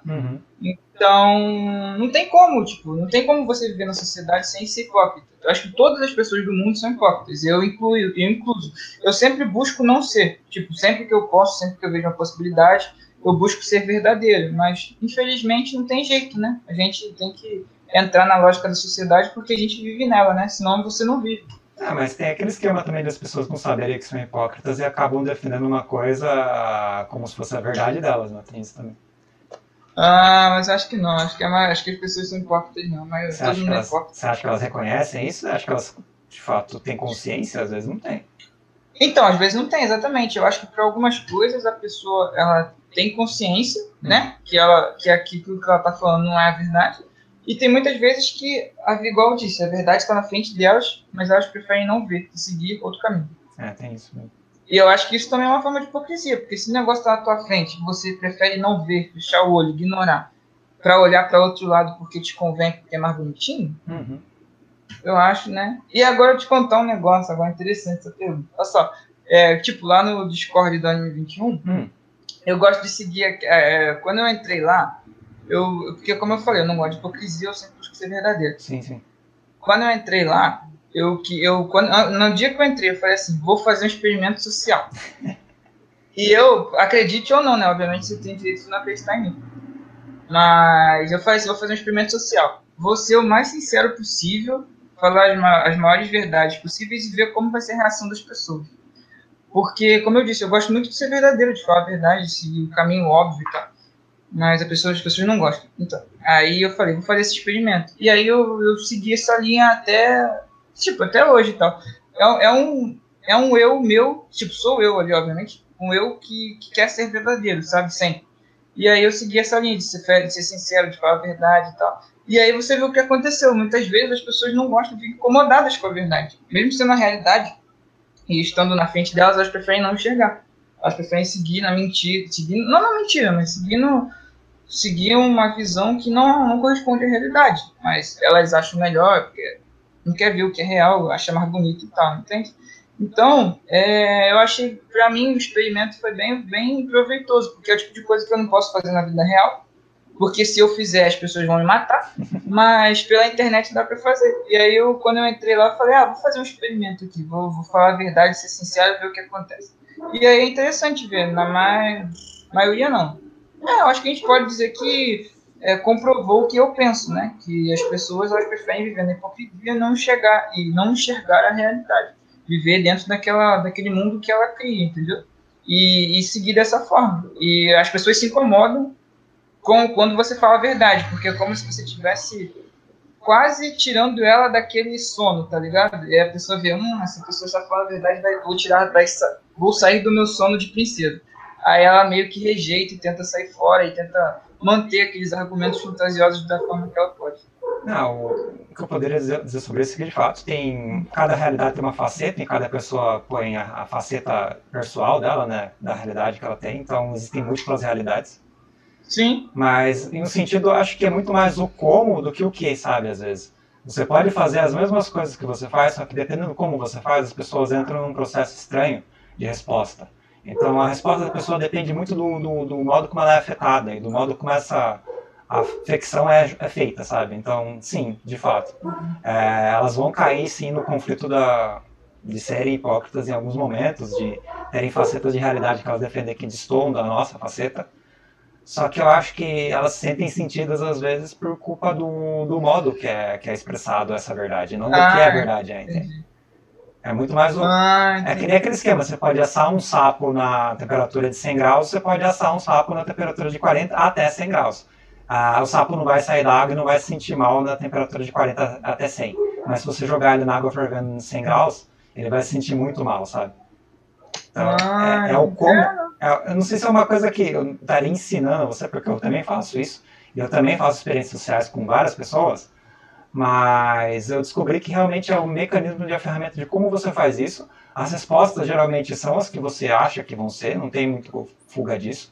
Então, não tem como, não tem como você viver na sociedade sem ser hipócrita. Eu acho que todas as pessoas do mundo são hipócritas, eu incluso. Eu sempre busco não ser, sempre que eu posso, sempre que eu vejo uma possibilidade, eu busco ser verdadeiro, mas infelizmente não tem jeito, né? A gente tem que entrar na lógica da sociedade porque a gente vive nela, né? Senão você não vive. Mas tem aquele esquema também das pessoas não saberem que são hipócritas e acabam defendendo uma coisa como se fosse a verdade delas, não tem isso também? Mas acho que não, acho que as pessoas são hipócritas não, mas todo mundo é hipócrita. Você acha que elas reconhecem isso? Você acha que elas, de fato, têm consciência? Às vezes não tem. Então, às vezes não tem, exatamente. Eu acho que para algumas coisas a pessoa ela tem consciência, né? Que aquilo que ela está falando não é a verdade. E tem muitas vezes que, igual eu disse, a verdade está na frente delas, mas elas preferem não ver e seguir outro caminho. Tem isso mesmo. E eu acho que isso também é uma forma de hipocrisia, porque se o negócio está na tua frente, você prefere não ver, fechar o olho, ignorar, para olhar para outro lado porque te convém, porque é mais bonitinho, eu acho, né? E agora eu te contar um negócio agora interessante essa pergunta. Olha só, lá no Discord do Anime 21, eu gosto de seguir, quando eu entrei lá, porque como eu falei, eu não gosto de hipocrisia, eu sempre busco ser verdadeiro. Sim, sim. Quando eu entrei lá, no dia que eu entrei, eu falei assim, vou fazer um experimento social. E eu, acredite ou não, né? Obviamente você tem direito de não acreditar em mim. Mas vou fazer um experimento social. Vou ser o mais sincero possível, falar as maiores verdades possíveis e ver como vai ser a reação das pessoas. Porque, como eu disse, eu gosto muito de ser verdadeiro, de falar a verdade, de seguir o caminho óbvio e tal. Mas as pessoas não gostam. Então, aí eu falei, vou fazer esse experimento. E aí eu segui essa linha até hoje e tal. É um eu meu, tipo, sou eu ali, obviamente, um eu que quer ser verdadeiro, sabe, sempre. E aí eu segui essa linha de ser sincero, de falar a verdade e tal. E aí você vê o que aconteceu. Muitas vezes as pessoas não gostam, ficam incomodadas com a verdade. Mesmo sendo a realidade, e estando na frente delas, elas preferem não enxergar. Elas preferem seguir na mentira, não na mentira, mas seguir uma visão que não corresponde à realidade. Mas elas acham melhor, porque não quer ver o que é real, acha mais bonito e tal, entende? Então, eu achei, para mim, o experimento foi bem proveitoso, porque é o tipo de coisa que eu não posso fazer na vida real, porque se eu fizer, as pessoas vão me matar, mas pela internet dá para fazer. E aí, quando eu entrei lá, eu falei, vou fazer um experimento aqui, vou falar a verdade, ser sincero, ver o que acontece. E aí é interessante ver, na maioria não. Eu acho que a gente pode dizer que comprovou o que eu penso, né? Que as pessoas elas preferem viver na hipocrisia e não enxergar a realidade. Viver dentro daquele mundo que ela cria, entendeu? E seguir dessa forma. E as pessoas se incomodam quando você fala a verdade, porque é como se você estivesse quase tirando ela daquele sono, tá ligado? E a pessoa vê, essa pessoa está falando a verdade, vou sair do meu sono de princesa. Aí ela meio que rejeita e tenta sair fora e tenta manter aqueles argumentos fantasiosos da forma que ela pode. Não, o que eu poderia dizer sobre isso é que, de fato, cada realidade tem uma faceta, e cada pessoa põe a faceta pessoal dela, né, da realidade que ela tem, então existem múltiplas realidades. Sim. Mas, em um sentido, eu acho que é muito mais o como do que o que, sabe, às vezes. Você pode fazer as mesmas coisas que você faz, só que dependendo de como você faz, as pessoas entram num processo estranho de resposta. Então, a resposta da pessoa depende muito do modo como ela é afetada e do modo como essa afecção é feita, sabe? Então, sim, de fato. Elas vão cair, sim, no conflito de serem hipócritas em alguns momentos, de terem facetas de realidade que elas defendem que destoam da nossa faceta. Só que eu acho que elas se sentem sentidas, às vezes, por culpa do modo que é expressado essa verdade, não do que é verdade ainda. É muito mais é que nem aquele esquema, você pode assar um sapo na temperatura de 100 graus, você pode assar um sapo na temperatura de 40 até 100 graus. O sapo não vai sair da água e não vai se sentir mal na temperatura de 40 até 100. Mas se você jogar ele na água fervendo em 100 graus, ele vai se sentir muito mal, sabe? Então, é o como... eu não sei se é uma coisa que eu estaria ensinando a você, porque eu também faço isso, e eu também faço experiências sociais com várias pessoas, mas eu descobri que realmente é um mecanismo de ferramenta de como você faz isso. As respostas geralmente são as que você acha que vão ser, não tem muito fuga disso,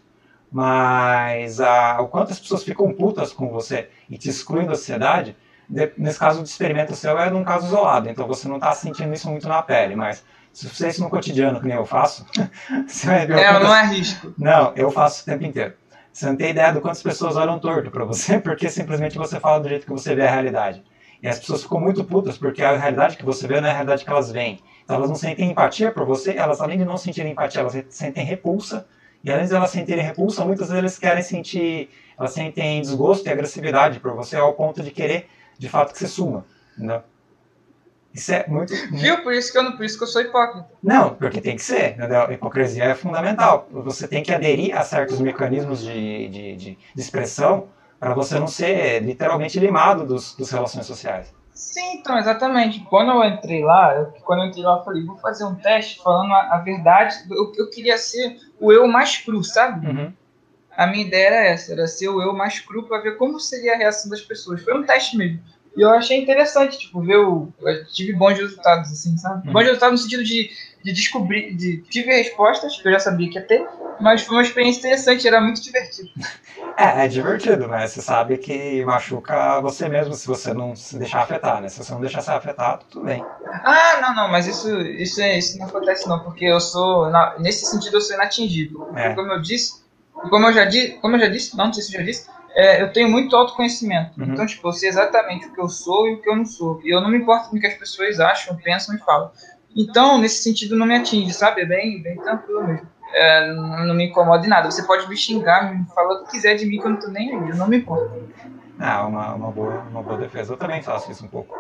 mas o quanto as pessoas ficam putas com você e te excluem da sociedade, nesse caso do experimento seu é num caso isolado, então você não está sentindo isso muito na pele, mas se você isso no cotidiano, que nem eu faço, você vai ver não é risco. Não, eu faço o tempo inteiro. Você não tem ideia do quantas pessoas olham torto pra você, porque simplesmente você fala do jeito que você vê a realidade. E as pessoas ficam muito putas, porque a realidade que você vê não é a realidade que elas veem. Então elas não sentem empatia por você, elas além de não sentirem empatia, elas sentem repulsa. E além de elas sentirem repulsa, muitas vezes elas sentem desgosto e agressividade por você, ao ponto de querer, de fato, que você suma. Entendeu? Isso é muito... Viu? Por isso que eu sou hipócrita. Não, porque tem que ser, entendeu? A hipocrisia é fundamental. Você tem que aderir a certos mecanismos de expressão para você não ser literalmente limado dos relações sociais. Sim, então, exatamente. Quando eu entrei lá, eu falei, vou fazer um teste falando a verdade. Eu queria ser o eu mais cru, sabe? Uhum. A minha ideia era essa, era ser o eu mais cru para ver como seria a reação das pessoas. Foi um teste mesmo. E eu achei interessante, tipo, eu tive bons resultados, assim, sabe? Bons resultados no sentido de descobrir, tive respostas que eu já sabia que ia ter, mas foi uma experiência interessante, era muito divertido. É divertido, mas você sabe que machuca você mesmo se você não se deixar afetar, né? Se você não deixar ser afetado, tudo bem. Não, mas isso não acontece não, porque nesse sentido eu sou inatingível. Como eu já disse, não sei se eu já disse, eu tenho muito autoconhecimento. Então, tipo, eu sei exatamente o que eu sou e o que eu não sou. E eu não me importo com o que as pessoas acham, pensam e falam. Então, nesse sentido, não me atinge, sabe? É bem tranquilo mesmo. não me incomoda em nada. Você pode me xingar, me falar o que quiser de mim, que eu não tô nem aí, eu não me importo. Uma boa defesa. Eu também faço isso um pouco.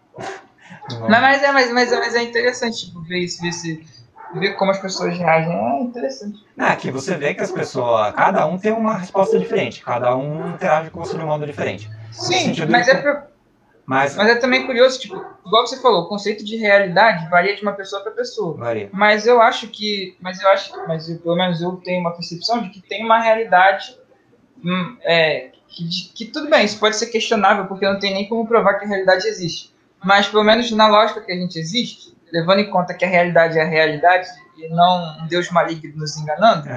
Mas é interessante, tipo, ver como as pessoas reagem. É interessante. Aqui você vê que as pessoas, cada um tem uma resposta diferente, cada um interage com você de um modo diferente. Sim, mas é também curioso, tipo, igual você falou, o conceito de realidade varia de uma pessoa para pessoa. Varia. Mas pelo menos eu tenho uma percepção de que tem uma realidade que tudo bem, isso pode ser questionável, porque não tem nem como provar que a realidade existe. Mas pelo menos na lógica que a gente existe, levando em conta que a realidade é a realidade e não um Deus maligno nos enganando,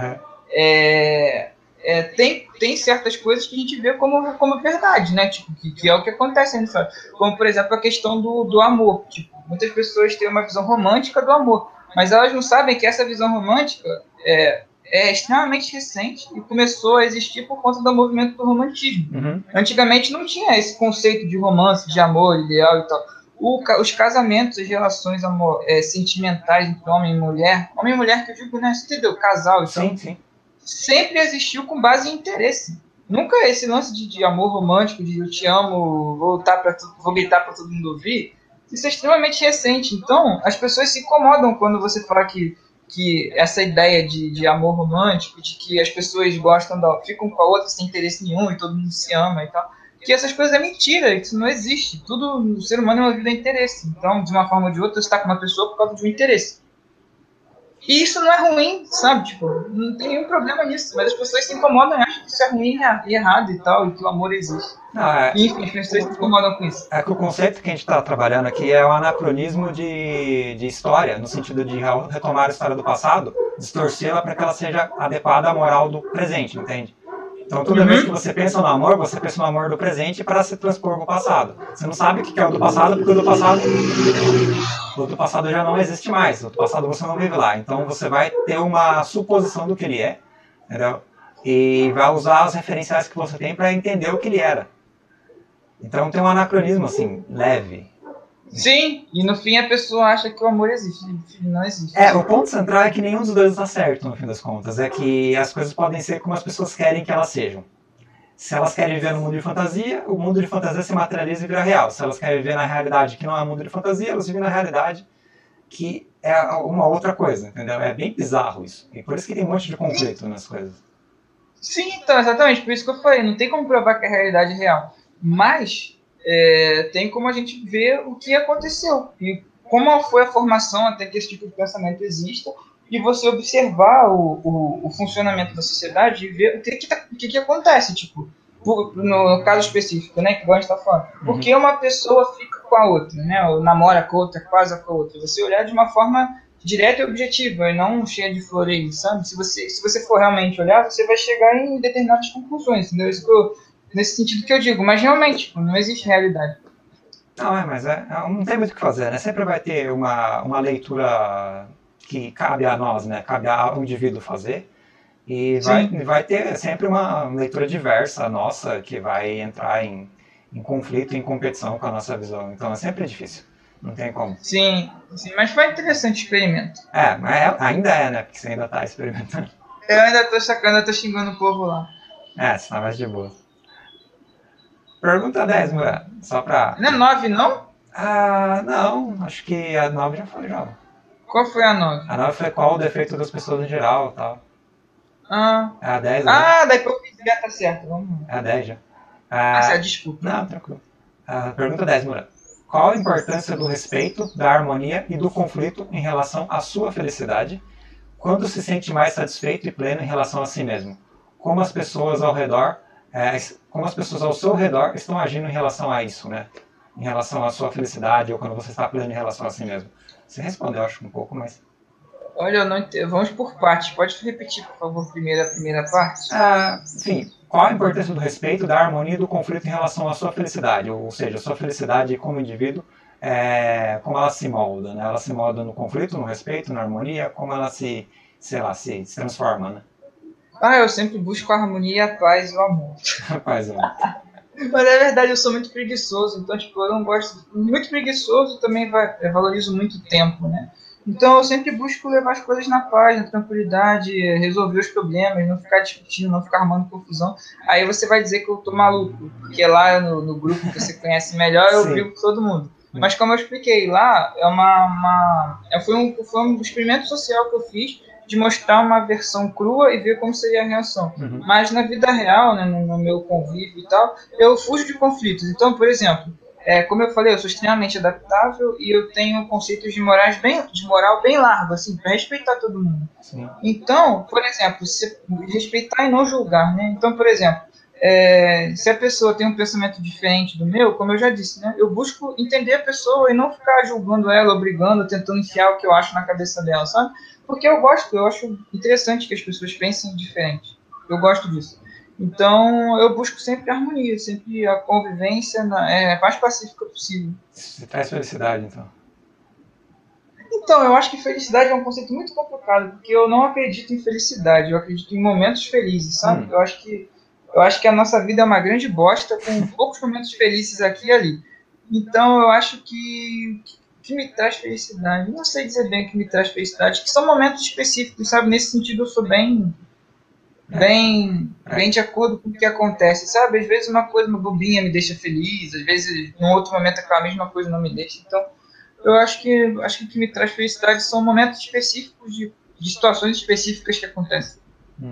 tem certas coisas que a gente vê como verdade, né? Tipo, que é o que acontece na história. Como, por exemplo, a questão do amor. Tipo, muitas pessoas têm uma visão romântica do amor, mas elas não sabem que essa visão romântica é extremamente recente e começou a existir por conta do movimento do romantismo. Uhum. Antigamente não tinha esse conceito de romance, de amor ideal e tal. Os casamentos, as relações sentimentais entre homem e mulher que eu digo, né? Você entendeu? Casal, então, sim. Sempre existiu com base em interesse. Nunca esse lance de amor romântico, de eu te amo, vou gritar para todo mundo ouvir. Isso é extremamente recente. Então, as pessoas se incomodam quando você fala que essa ideia de amor romântico, de que as pessoas ficam com a outra sem interesse nenhum e todo mundo se ama e tal, que essas coisas é mentira, que isso não existe. Tudo, o ser humano é uma vida de interesse. Então, de uma forma ou de outra, você está com uma pessoa por causa de um interesse. E isso não é ruim, sabe? Tipo, não tem nenhum problema nisso, mas as pessoas se incomodam e acham que isso é ruim e errado e tal, e que o amor existe. Enfim, as pessoas se incomodam com isso. É que o conceito que a gente está trabalhando aqui é o anacronismo de história, no sentido de retomar a história do passado, distorcê-la para que ela seja adequada à moral do presente, entende? Então, toda vez que você pensa no amor, você pensa no amor do presente para se transpor no passado. Você não sabe o que é o do passado, porque o do passado já não existe mais. O do passado você não vive lá. Então, você vai ter uma suposição do que ele é, entendeu? E vai usar os referenciais que você tem para entender o que ele era. Então, tem um anacronismo, assim, leve. Sim, e no fim a pessoa acha que o amor existe, e não existe. O ponto central é que nenhum dos dois está certo, no fim das contas. É que as coisas podem ser como as pessoas querem que elas sejam. Se elas querem viver no mundo de fantasia, o mundo de fantasia se materializa e vira real. Se elas querem viver na realidade que não é um mundo de fantasia, elas vivem na realidade que é uma outra coisa, entendeu? É bem bizarro isso. E por isso que tem um monte de conflito nas coisas. Sim, então, exatamente. Por isso que eu falei, não tem como provar que a realidade é real. Mas tem como a gente ver o que aconteceu e como foi a formação até que esse tipo de pensamento exista, e você observar o funcionamento da sociedade e ver o que acontece, tipo, no caso específico, né, que a gente está falando. Porque uma pessoa fica com a outra, né, ou namora com a outra, casa com a outra. Você olhar de uma forma direta e objetiva, e não cheia de floreios, sabe? Se você for realmente olhar, você vai chegar em determinadas conclusões, entendeu? Nesse sentido que eu digo, mas realmente, tipo, não existe realidade. Não, mas não tem muito o que fazer, né? Sempre vai ter uma leitura que cabe a nós, né? Cabe ao indivíduo fazer. E vai ter sempre uma leitura diversa nossa que vai entrar em conflito, em competição com a nossa visão. Então é sempre difícil. Não tem como. Sim, mas foi interessante o experimento. Mas ainda né? Porque você ainda está experimentando. Eu ainda tô sacando, tô xingando o povo lá. Você tá mais de boa. Pergunta 10, Murá. Só pra... Não é 9, não? Não. Acho que a 9 já foi, já. Qual foi a 9? A 9 foi qual o defeito das pessoas em geral e tal. É a 10, né? Daí pra eu pedir, tá certo. Vamos. É a 10 já. Desculpa. Não, tranquilo. Pergunta 10, Murá. Qual a importância do respeito, da harmonia e do conflito em relação à sua felicidade? Quando se sente mais satisfeito e pleno em relação a si mesmo? Como as pessoas ao seu redor estão agindo em relação a isso, né? Em relação à sua felicidade ou quando você está pleno em relação a si mesmo. Você respondeu, acho, um pouco, mas... Olha, eu não entendo. Vamos por partes. Pode repetir, por favor, a primeira parte? Enfim, qual a importância do respeito, da harmonia e do conflito em relação à sua felicidade? Ou seja, a sua felicidade como indivíduo, como ela se molda, né? Ela se molda no conflito, no respeito, na harmonia, como ela se transforma, né? Eu sempre busco a harmonia, a paz e o amor. Paz e o amor. Mas é verdade, eu sou muito preguiçoso, então, tipo, eu não gosto... Muito preguiçoso também valorizo muito tempo, né? Então eu sempre busco levar as coisas na paz, na tranquilidade, resolver os problemas, não ficar discutindo, não ficar arrumando confusão. Aí você vai dizer que eu tô maluco, porque lá no grupo que você conhece melhor eu Sim. brigo com todo mundo. Mas como eu expliquei, lá foi um experimento social que eu fiz de mostrar uma versão crua e ver como seria a reação. Uhum. Mas na vida real, né, no meu convívio e tal, eu fujo de conflitos. Então, por exemplo, como eu falei, eu sou extremamente adaptável e eu tenho conceitos de moral bem largo, assim, para respeitar todo mundo. Sim. Então, por exemplo, respeitar e não julgar, né? Então, por exemplo, se a pessoa tem um pensamento diferente do meu, como eu já disse, né? Eu busco entender a pessoa e não ficar julgando ela, obrigando, tentando enfiar o que eu acho na cabeça dela, sabe? Porque eu acho interessante que as pessoas pensem diferente. Eu gosto disso. Então, eu busco sempre a harmonia, sempre a convivência mais pacífica possível. Isso traz felicidade, então. Então, eu acho que felicidade é um conceito muito complicado, porque eu não acredito em felicidade, eu acredito em momentos felizes, sabe? Eu acho que a nossa vida é uma grande bosta, com poucos momentos felizes aqui e ali. Então, eu acho que me traz felicidade. Não sei dizer bem o que me traz felicidade, que são momentos específicos, sabe? Nesse sentido, eu sou bem de acordo com o que acontece, sabe? Às vezes uma bobinha me deixa feliz, às vezes num outro momento aquela mesma coisa não me deixa. Então, eu acho que o que me traz felicidade são momentos específicos de situações específicas que acontecem.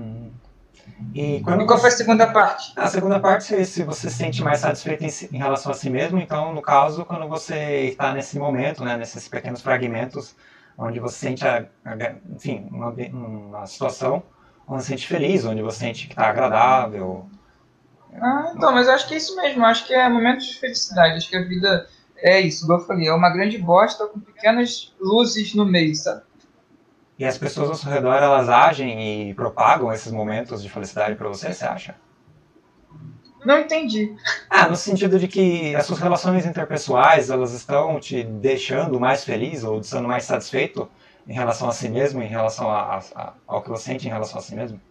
E E qual foi a segunda parte? A segunda parte, se você se sente mais satisfeito em relação a si mesmo, então, no caso, quando você está nesse momento, né, nesses pequenos fragmentos, onde você sente, enfim, uma situação onde você sente feliz, onde você sente que está agradável. Então, mas eu acho que é isso mesmo, eu acho que é momentos de felicidade, acho que a vida é isso, igual eu falei, é uma grande bosta com pequenas luzes no meio, sabe? E as pessoas ao seu redor, elas agem e propagam esses momentos de felicidade para você acha? Não entendi. No sentido de que as suas relações interpessoais, elas estão te deixando mais feliz ou estando mais satisfeito em relação a si mesmo, em relação ao que você sente em relação a si mesmo?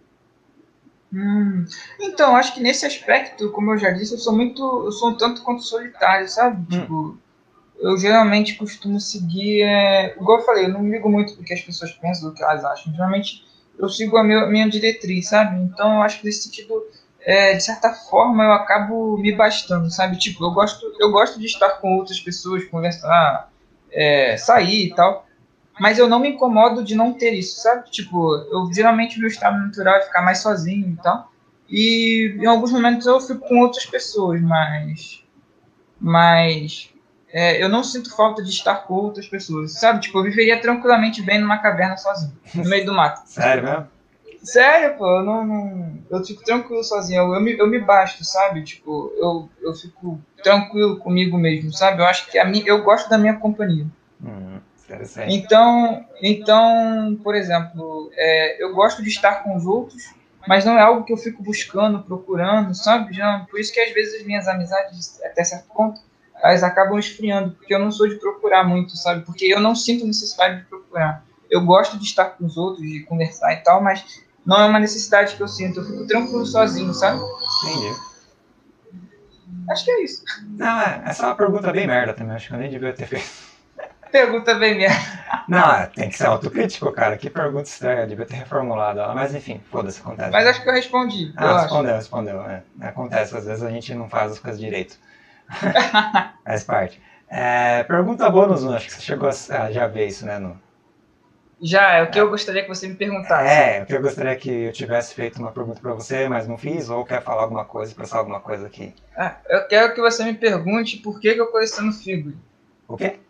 Então, acho que nesse aspecto, como eu já disse, eu sou um tanto quanto solitário, sabe? Tipo, eu geralmente costumo seguir, igual eu falei, eu não ligo muito do que as pessoas pensam, do que elas acham. Geralmente eu sigo a minha diretriz, sabe? Então eu acho que nesse sentido, de certa forma, eu acabo me bastando, sabe? Tipo, eu gosto de estar com outras pessoas, conversar, sair e tal, mas eu não me incomodo de não ter isso, sabe? Tipo, eu geralmente o meu estado natural é ficar mais sozinho e tal. E em alguns momentos eu fico com outras pessoas, mas eu não sinto falta de estar com outras pessoas, sabe? Tipo, eu viveria tranquilamente bem numa caverna sozinho, no meio do mato. Sério mesmo? Sério, pô, eu fico tranquilo sozinho, eu me basto, sabe? Tipo, eu fico tranquilo comigo mesmo, sabe? Eu acho que eu gosto da minha companhia. Interessante. Então, por exemplo, eu gosto de estar com os outros, mas não é algo que eu fico buscando, procurando, sabe? Por isso que às vezes as minhas amizades, até certo ponto, elas acabam esfriando, porque eu não sou de procurar muito, sabe? Porque eu não sinto necessidade de procurar. Eu gosto de estar com os outros, de conversar e tal, mas não é uma necessidade que eu sinto. Eu fico tranquilo sozinho, sabe? Entendi. Acho que é isso. Não, essa é uma pergunta bem merda também, acho que eu nem devia ter feito. Pergunta bem merda. Não, tem que ser autocrítico, cara. Que pergunta estranha, eu devia ter reformulado ela. Mas enfim, foda-se, acontece. Mas acho que eu respondi. Respondeu. Acontece, às vezes a gente não faz as coisas direito. Faz parte. Pergunta bônus, acho que você chegou a já ver isso, né? Já, é o que eu gostaria que você me perguntasse. O que eu gostaria que eu tivesse feito uma pergunta pra você, mas não fiz, ou quer falar alguma coisa, expressar alguma coisa aqui. Eu quero que você me pergunte por que eu coleciono figure. O quê?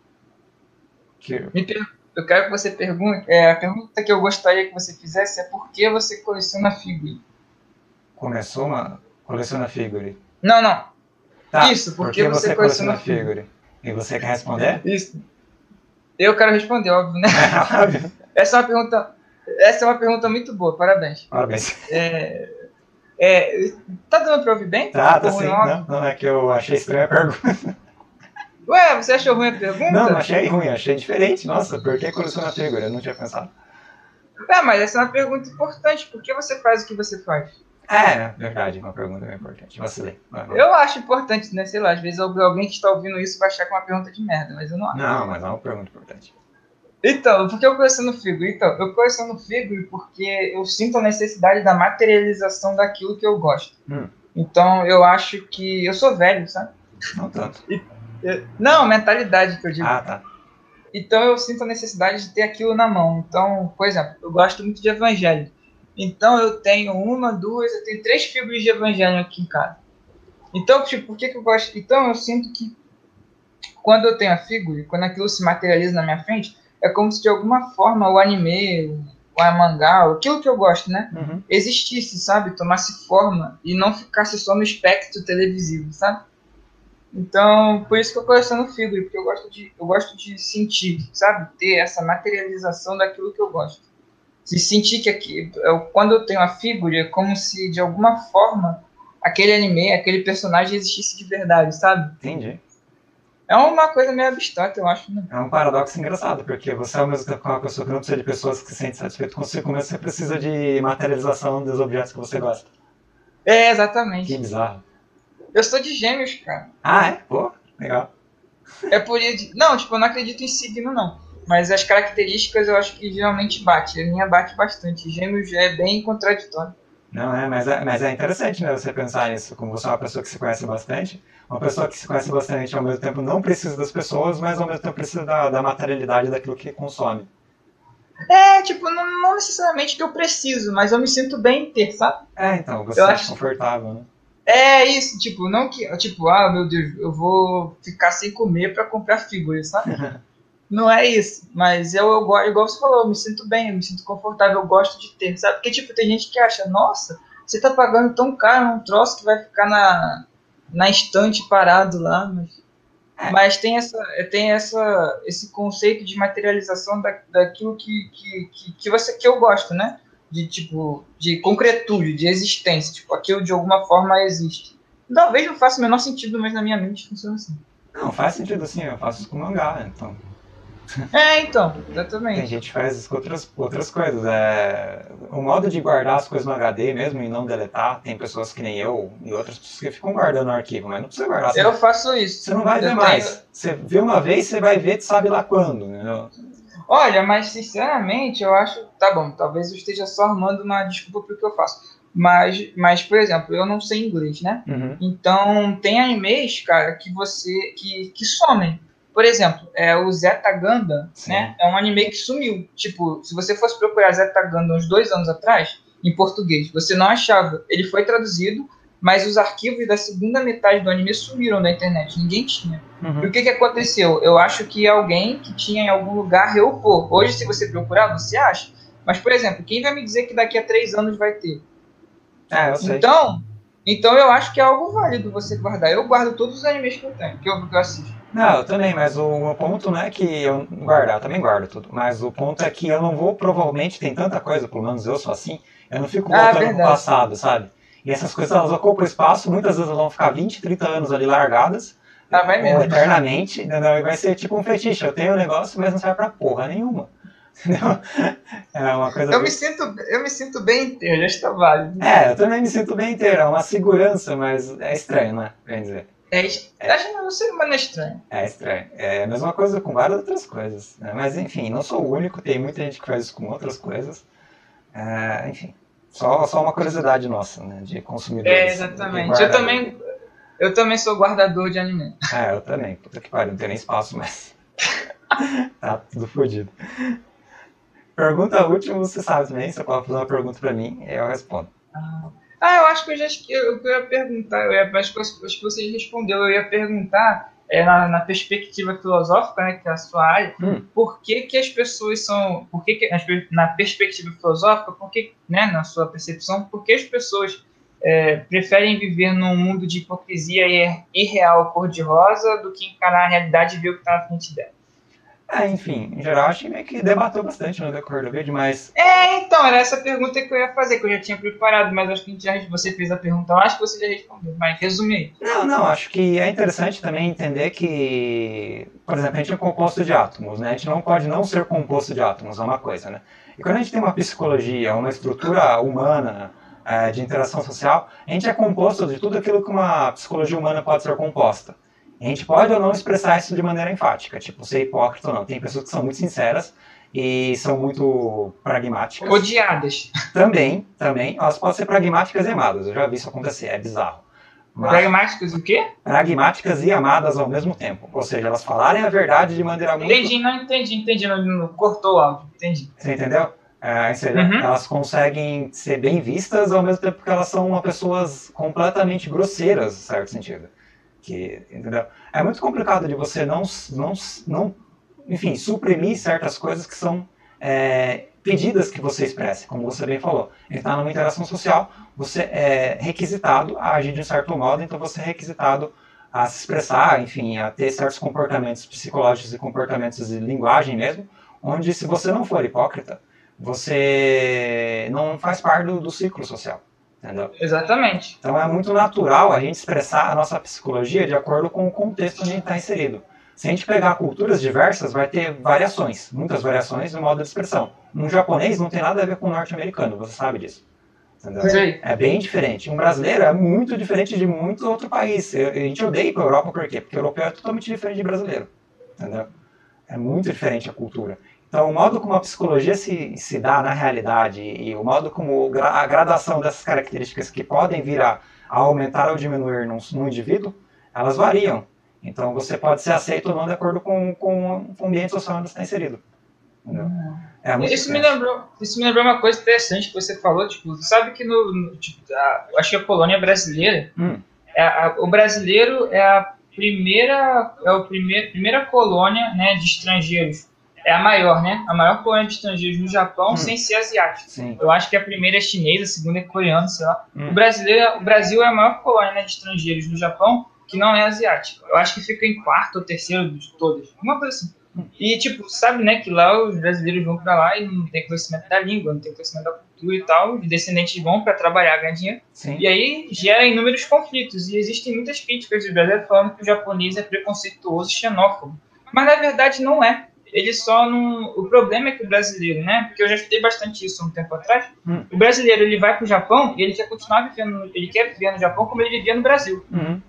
Eu quero que você pergunte. A pergunta que eu gostaria que você fizesse é por que você coleciona figure. Coleciona figure? Não. Tá, isso, por que você coleciona figure? E você quer responder? Isso. Eu quero responder, óbvio, né? Óbvio. Essa é uma pergunta muito boa, parabéns. Parabéns. Tá dando pra ouvir bem? Tá sim. Não, é que eu achei estranha a pergunta. Ué, você achou ruim a pergunta? Não achei ruim, achei diferente. Nossa, por que coleciona figura? Eu não tinha pensado. Mas essa é uma pergunta importante. Por que você faz o que você faz? Verdade, uma pergunta bem importante. Vacilei. Eu acho importante, né? Sei lá, às vezes alguém que está ouvindo isso vai achar que é uma pergunta de merda, mas eu não acho. Não, mas é uma pergunta importante. Então, por que eu coleciono figure? Então, eu coleciono figure porque eu sinto a necessidade da materialização daquilo que eu gosto. Então, eu acho que... Eu sou velho, sabe? Não tanto. Não, mentalidade que eu digo. Ah, tá. Então, eu sinto a necessidade de ter aquilo na mão. Então, por exemplo, eu gosto muito de Evangelho. Então, eu tenho eu tenho 3 figuras de Evangelho aqui em casa. Então, tipo, por que eu gosto? Então, eu sinto que quando eu tenho a figura, quando aquilo se materializa na minha frente, é como se de alguma forma o anime, o mangá, aquilo que eu gosto, né? Existisse, sabe? Tomasse forma e não ficasse só no espectro televisivo, sabe? Então, por isso que eu coleciono figure, porque eu gosto de sentir, sabe? Ter essa materialização daquilo que eu gosto. Se sentir que quando eu tenho a figure, é como se de alguma forma aquele anime, aquele personagem existisse de verdade, sabe? Entendi. É uma coisa meio abstrata, eu acho, né? É um paradoxo engraçado, porque você ao mesmo tempo é uma pessoa que não precisa de pessoas que se sente satisfeito consigo, mas você precisa de materialização dos objetos que você gosta. É, exatamente. Que bizarro. Eu sou de Gêmeos, cara. Ah, é? Pô, legal. É por isso... Não, tipo, eu não acredito em signo, não. Mas as características eu acho que geralmente bate. A minha bate bastante. Gêmeos é bem contraditório. Não, mas é interessante, né, você pensar nisso, como você é uma pessoa que se conhece bastante, uma pessoa que se conhece bastante ao mesmo tempo não precisa das pessoas, mas ao mesmo tempo precisa da materialidade daquilo que consome. É, tipo, não necessariamente que eu preciso, mas eu me sinto bem em ter, sabe? É, então, você se sente confortável, né? É isso, tipo, não que, tipo, ah, meu Deus, eu vou ficar sem comer pra comprar figuras, sabe? Não é isso, mas igual você falou, eu me sinto bem, eu me sinto confortável, eu gosto de ter, sabe? Porque, tipo, tem gente que acha, nossa, você tá pagando tão caro um troço que vai ficar na estante parado lá, mas tem esse conceito de materialização daquilo que eu gosto, né? De, tipo, de concretude, de existência, tipo, aquilo de alguma forma existe. Talvez não faça o menor sentido, mas na minha mente funciona assim. Não, faz sentido assim, eu faço isso com mangá, então... É, então, exatamente. Tem gente que faz isso com outras coisas. O modo de guardar as coisas no HD mesmo e não deletar, tem pessoas que nem eu e outras pessoas que ficam guardando no arquivo, mas não precisa guardar. Eu faço isso. Você não vai ver mais. Você vê uma vez, você vai ver, sabe lá quando, entendeu? Olha, mas sinceramente, eu acho... Tá bom, talvez eu esteja só armando uma desculpa pro que eu faço. Mas, por exemplo, eu não sei inglês, né? Então, tem animes, cara, que somem. Por exemplo, o Zeta Gundam, né? É um anime que sumiu. Tipo, se você fosse procurar Zeta Gundam uns 2 anos atrás, em português, você não achava. Ele foi traduzido, mas os arquivos da segunda metade do anime sumiram da internet. Ninguém tinha. E o que aconteceu? Eu acho que alguém que tinha em algum lugar reupou. Hoje, se você procurar, você acha. Mas, por exemplo, quem vai me dizer que daqui a 3 anos vai ter? Eu sei. Então eu acho que é algo válido você guardar. Eu guardo todos os animes que eu tenho, que eu assisto. Não, eu também, mas o meu ponto não é que eu guardar, eu também guardo tudo. Mas o ponto é que eu não vou, provavelmente, tem tanta coisa, pelo menos eu sou assim, eu não fico voltando pro passado, sabe? E essas coisas, elas ocupam espaço, muitas vezes elas vão ficar 20, 30 anos ali largadas, vai mesmo. ou eternamente, entendeu? E vai ser tipo um fetiche, eu tenho o negócio, mas não serve pra porra nenhuma. Entendeu? É uma coisa... Eu me sinto bem inteiro, já está válido. Eu também me sinto bem inteiro, é uma segurança, mas é estranho, né? Quer dizer. Acho que o ser humano é estranho. É estranho. É a mesma coisa com várias outras coisas. Né? Mas enfim, não sou o único, tem muita gente que faz isso com outras coisas. Enfim, só uma curiosidade nossa, né? De consumidores. Exatamente. Eu também sou guardador de anime. Eu também. Puta que pariu, não tem nem espaço mais. Tá tudo fodido. Pergunta última, você sabe também. Você pode fazer uma pergunta pra mim e eu respondo. Eu acho que eu ia perguntar, acho que você já respondeu, eu ia perguntar na perspectiva filosófica, né, que é a sua área, por que as pessoas são, na perspectiva filosófica, né, na sua percepção, por que as pessoas preferem viver num mundo de hipocrisia irreal cor-de-rosa do que encarar a realidade e ver o que está na frente dela? Enfim, em geral, acho que meio que debateu bastante no decorrer do vídeo, mas... Então, era essa pergunta que eu ia fazer, que eu já tinha preparado, mas acho que você fez a pergunta, eu acho que você já respondeu, mas resume aí. Não, acho que é interessante também entender que, por exemplo, a gente é composto de átomos, né? A gente não pode não ser composto de átomos, é uma coisa, né? E quando a gente tem uma psicologia, uma estrutura humana de interação social, a gente é composto de tudo aquilo que uma psicologia humana pode ser composta. A gente pode ou não expressar isso de maneira enfática, tipo, ser hipócrita ou não. Tem pessoas que são muito sinceras e são muito pragmáticas. Odiadas. Também. Elas podem ser pragmáticas e amadas. Eu já vi isso acontecer, é bizarro. Mas, Pragmáticas o quê? pragmáticas e amadas ao mesmo tempo. Ou seja, elas falarem a verdade de maneira muito... Entendi. Não cortou o áudio, entendi. Você entendeu? Ou seja, elas conseguem ser bem vistas ao mesmo tempo que elas são pessoas completamente grosseiras, em certo sentido. Entendeu? É muito complicado de você não enfim, suprimir certas coisas que são pedidas que você expresse, como você bem falou. Ele está numa interação social, você é requisitado a agir de um certo modo, então você é requisitado a se expressar, enfim, a ter certos comportamentos psicológicos e comportamentos de linguagem mesmo, onde se você não for hipócrita, você não faz parte do ciclo social. Entendeu? Exatamente. Então é muito natural a gente expressar a nossa psicologia de acordo com o contexto onde a gente está inserido. Se a gente pegar culturas diversas, vai ter variações, muitas variações no modo de expressão. Um japonês não tem nada a ver com o norte-americano, você sabe disso. Entendeu? Sim. É bem diferente. Um brasileiro é muito diferente de muito outro país. A gente odeia ir para a Europa por quê? Porque o europeu é totalmente diferente de brasileiro. Entendeu? É muito diferente a cultura. Então, o modo como a psicologia se dá na realidade e o modo como a gradação dessas características que podem vir a aumentar ou diminuir num indivíduo, elas variam. Então, você pode ser aceito ou não de acordo com o ambiente social onde você está inserido. Isso me lembrou uma coisa interessante que você falou, tipo, sabe que eu acho que a colônia brasileira, o brasileiro é a primeira colônia, né, de estrangeiros. É a maior, né? A maior colônia de estrangeiros no Japão sem ser asiático. Sim. Eu acho que a primeira é chinesa, a segunda é coreana, sei lá. O Brasil é a maior colônia, né, de estrangeiros no Japão que não é asiático. Eu acho que fica em quarto ou terceiro de todas. Uma coisa assim. E, tipo, sabe, né, que lá os brasileiros vão pra lá e não tem conhecimento da língua, não tem conhecimento da cultura e tal. Os descendentes vão pra trabalhar, ganhar dinheiro. Sim. E aí gera inúmeros conflitos. E existem muitas críticas dos brasileiros falando que o japonês é preconceituoso e xenófobo. Mas, na verdade, não é. Ele só não... O problema é que o brasileiro, né? Porque eu já estudei bastante isso um tempo atrás. O brasileiro, ele vai pro Japão e ele quer continuar vivendo... Ele quer viver no Japão como ele vivia no Brasil.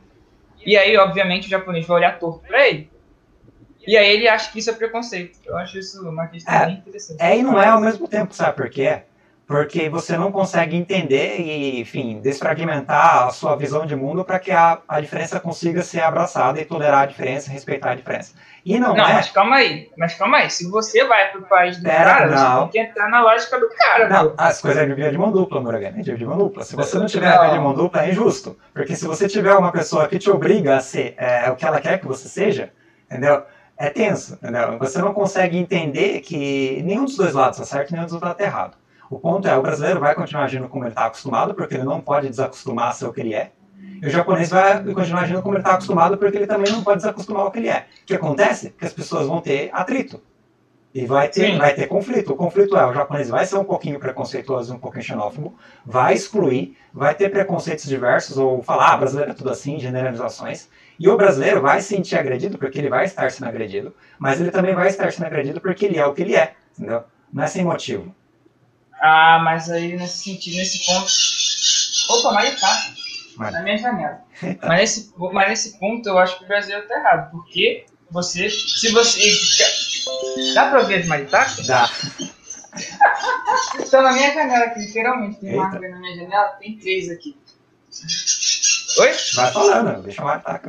E aí, obviamente, o japonês vai olhar torto pra ele. E aí ele acha que isso é preconceito. Eu acho isso uma questão bem interessante. E não é ao mesmo tempo, sabe por quê? Porque você não consegue entender e, enfim, desfragmentar a sua visão de mundo para que a diferença consiga ser abraçada e tolerar a diferença, respeitar a diferença. E não é... Mas calma aí. Se você vai pro país do cara, você tem que entrar na lógica do cara. Não, as coisas é de via de mão dupla, Muragami. É de via de mão dupla. Se você não tiver a via de mão dupla, é injusto. Porque se você tiver uma pessoa que te obriga a ser o que ela quer que você seja, entendeu? É tenso, entendeu? Você não consegue entender que nenhum dos dois lados está certo e nenhum dos dois lados está errado. O ponto é, o brasileiro vai continuar agindo como ele está acostumado, porque ele não pode desacostumar a ser o que ele é. E o japonês vai continuar agindo como ele está acostumado, porque ele também não pode desacostumar o que ele é. O que acontece é que as pessoas vão ter atrito. E vai ter conflito. O conflito o japonês vai ser um pouquinho preconceituoso, um pouquinho xenófobo, vai excluir, vai ter preconceitos diversos, ou falar, brasileiro é tudo assim, generalizações. E o brasileiro vai se sentir agredido, porque ele vai estar sendo agredido, mas ele também vai estar sendo agredido porque ele é o que ele é, entendeu? Não é sem motivo. Mas aí nesse ponto... Opa, mas tá. Na minha janela. Mas nesse ponto eu acho que o brasileiro tá errado, porque se você... Dá pra ver as maritacas? Dá. Estão na minha janela aqui, literalmente. Tem uma árvore na minha janela, tem 3 aqui. Oi? Vai falando, deixa eu matar.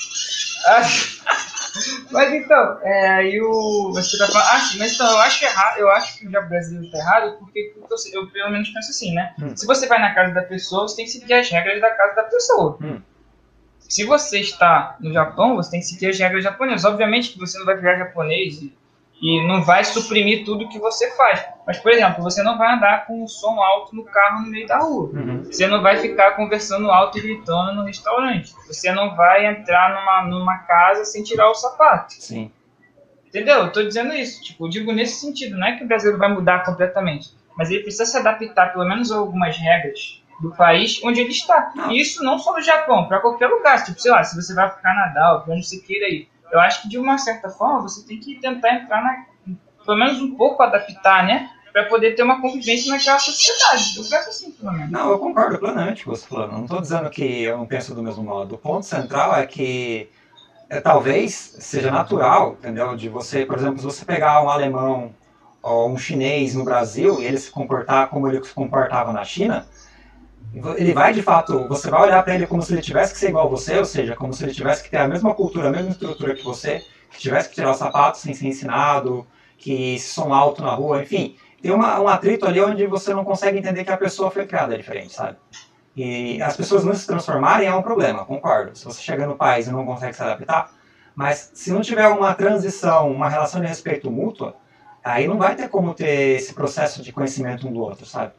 Mas então, você tá falando... mas então, eu acho que o brasileiro tá errado, porque eu pelo menos penso assim, né? Se você vai na casa da pessoa, você tem que seguir as regras da casa da pessoa. Se você está no Japão, você tem que seguir as regras japonesas. Obviamente que você não vai virar japonês e não vai suprimir tudo que você faz. Mas, por exemplo, você não vai andar com o som alto no carro no meio da rua. Você não vai ficar conversando alto e gritando no restaurante. Você não vai entrar numa casa sem tirar o sapato. Sim. Entendeu? Eu tô dizendo isso. Tipo, eu digo nesse sentido. Não é que o Brasil vai mudar completamente. Mas ele precisa se adaptar, pelo menos, a algumas regras do país onde ele está. E isso não só no Japão, para qualquer lugar. Tipo, sei lá, se você vai para o Canadá ou para onde você queira ir. Eu acho que, de uma certa forma, você tem que tentar entrar pelo menos um pouco adaptar, né? Para poder ter uma convivência naquela sociedade. Eu penso assim, pelo menos. Não, eu concordo plenamente com você falando. Não estou dizendo que eu não penso do mesmo modo. O ponto central é que talvez seja natural, entendeu? De você, por exemplo, se você pegar um alemão ou um chinês no Brasil e ele se comportar como ele se comportava na China, ele vai de fato, você vai olhar para ele como se ele tivesse que ser igual a você, ou seja, como se ele tivesse que ter a mesma cultura, a mesma estrutura que você, que tivesse que tirar os sapatos sem ser ensinado, que som alto na rua, enfim. Tem um atrito ali onde você não consegue entender que a pessoa foi criada diferente, sabe? E as pessoas não se transformarem é um problema, concordo. Se você chega no país e não consegue se adaptar, mas se não tiver uma transição, uma relação de respeito mútua, aí não vai ter como ter esse processo de conhecimento um do outro, sabe?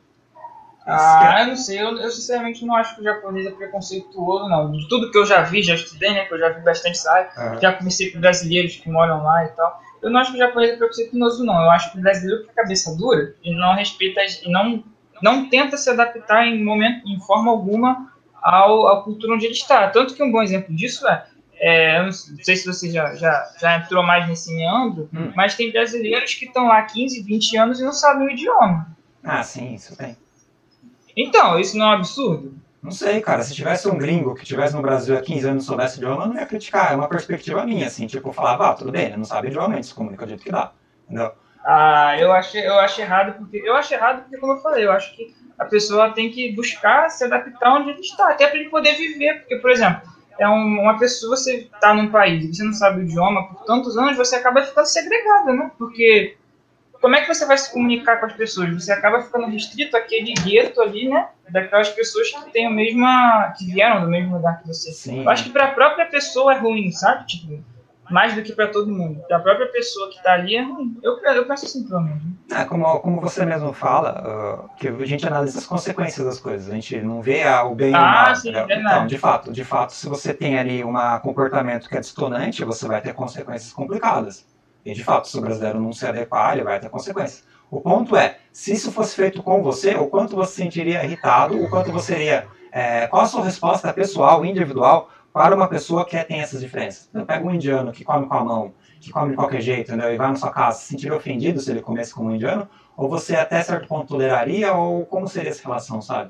Eu não sei, eu sinceramente não acho que o japonês é preconceituoso, não. De tudo que eu já vi, já estudei, né, que eu já vi bastante área, já comecei com brasileiros que moram lá e tal. Eu não acho que o japonês é preconceituoso, não. Eu acho que o brasileiro tem cabeça dura e não respeita, e não tenta se adaptar em forma alguma à cultura onde ele está. Tanto que um bom exemplo disso eu não sei se você já entrou mais nesse meandro, mas tem brasileiros que estão lá 15, 20 anos e não sabem o idioma. Ah, sim, isso tem. Então, isso não é um absurdo? Não sei, cara. Se tivesse um gringo que estivesse no Brasil há 15 anos e soubesse o idioma, eu não ia criticar. É uma perspectiva minha, assim. Tipo, eu falava, tudo bem, ele não sabe o idioma, ele se comunica do jeito que dá. Entendeu? Eu acho errado porque, como eu falei, eu acho que a pessoa tem que buscar se adaptar onde ele está, até para ele poder viver. Porque, por exemplo, uma pessoa, você está num país e você não sabe o idioma por tantos anos, você acaba ficando segregado, né? Porque como é que você vai se comunicar com as pessoas? Você acaba ficando restrito àquele gueto ali, né? Daquelas pessoas que têm que vieram do mesmo lugar que você. Sim. Eu acho que para a própria pessoa é ruim, sabe? Tipo, mais do que para todo mundo. Para a própria pessoa que está ali é ruim. Eu penso assim, pelo menos. Como você mesmo fala, que a gente analisa as consequências das coisas. A gente não vê o bem e o mal. Sim, então, de fato, se você tem ali um comportamento que é destonante, você vai ter consequências complicadas. E, de fato, se o brasileiro não se adequar, ele vai ter consequências. O ponto é, se isso fosse feito com você, o quanto você se sentiria irritado, o quanto você iria... qual a sua resposta pessoal, individual, para uma pessoa que tem essas diferenças? Então, pega um indiano que come com a mão, que come de qualquer jeito, entendeu? E vai na sua casa, se sentiria ofendido se ele comesse como um indiano? Ou você até certo ponto toleraria? Ou como seria essa relação, sabe?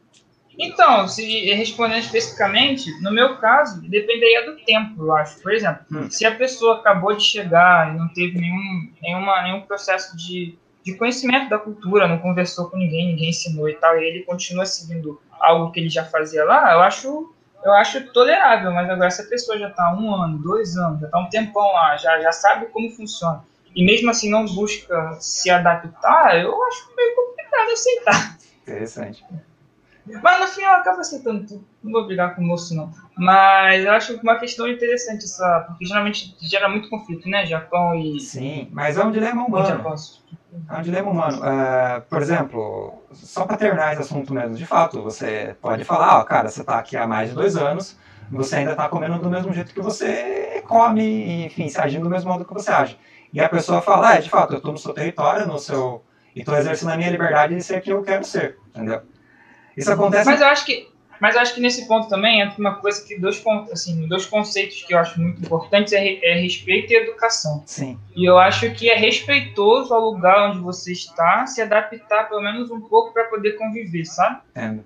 Então, se respondendo especificamente, no meu caso, dependeria do tempo, eu acho. Por exemplo, se a pessoa acabou de chegar e não teve nenhum processo de conhecimento da cultura, não conversou com ninguém ensinou e tal, e ele continua seguindo algo que ele já fazia lá, eu acho tolerável. Mas agora, se a pessoa já está 1 ano, 2 anos, já está um tempão lá, já sabe como funciona, e mesmo assim não busca se adaptar, eu acho meio complicado aceitar. Interessante. Mas no final acaba aceitando tudo. Não vou brigar com o moço, não. Mas eu acho uma questão interessante essa. Porque geralmente gera muito conflito, né? Japão e. Sim, mas é um dilema humano. É um dilema humano. Por exemplo, só para terminar esse assunto mesmo, de fato, você pode falar, cara, você está aqui há mais de 2 anos, você ainda está comendo do mesmo jeito que você come, enfim, se agindo do mesmo modo que você age. E a pessoa fala, de fato, eu estou no seu território, e estou exercendo a minha liberdade de ser quem eu quero ser, entendeu? Isso acontece... Mas eu acho que nesse ponto também entra uma coisa que dois conceitos que eu acho muito importantes é respeito e educação. Sim. E eu acho que é respeitoso ao lugar onde você está se adaptar pelo menos um pouco para poder conviver, sabe? Entendo.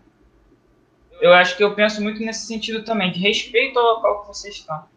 Eu acho que eu penso muito nesse sentido também, de respeito ao local que você está.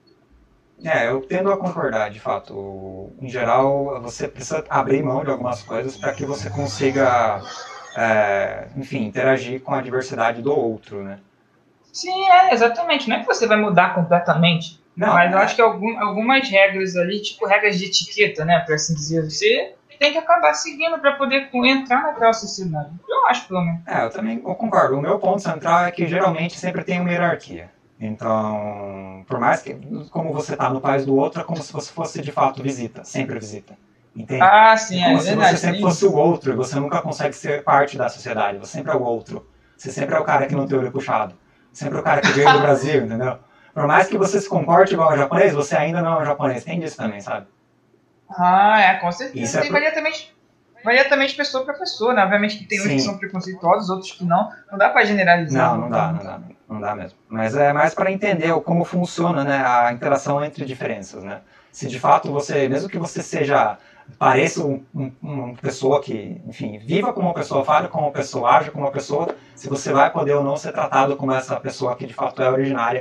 Eu tendo a concordar, de fato. Em geral, você precisa abrir mão de algumas coisas para que você consiga... enfim, interagir com a diversidade do outro, né? Sim, exatamente. Não é que você vai mudar completamente, mas eu acho que algumas regras ali, tipo regras de etiqueta, né, para assim dizer, você tem que acabar seguindo para poder entrar naquela sociedade. Eu acho, pelo menos. Eu também concordo. O meu ponto central é que geralmente sempre tem uma hierarquia. Então, por mais que, como você está no país do outro, é como se você fosse de fato sempre visita. Entende? Sim, é como se verdade. Você sempre fosse o outro, e você nunca consegue ser parte da sociedade, você sempre é o outro. Você sempre é o cara que não tem olho puxado. Sempre é o cara que veio do Brasil, entendeu? Por mais que você se comporte igual ao japonês, você ainda não é um japonês. Tem disso também, sabe? Com certeza. Isso varia também de pessoa para pessoa, né? Obviamente que tem uns que são preconceituosos, outros que não. Não dá para generalizar. Não dá mesmo. Mas é mais para entender como funciona, né, a interação entre diferenças, né? Se de fato você, mesmo que você pareça uma pessoa que, enfim, viva como uma pessoa, fale como uma pessoa, age como uma pessoa, se você vai poder ou não ser tratado como essa pessoa que de fato é originária,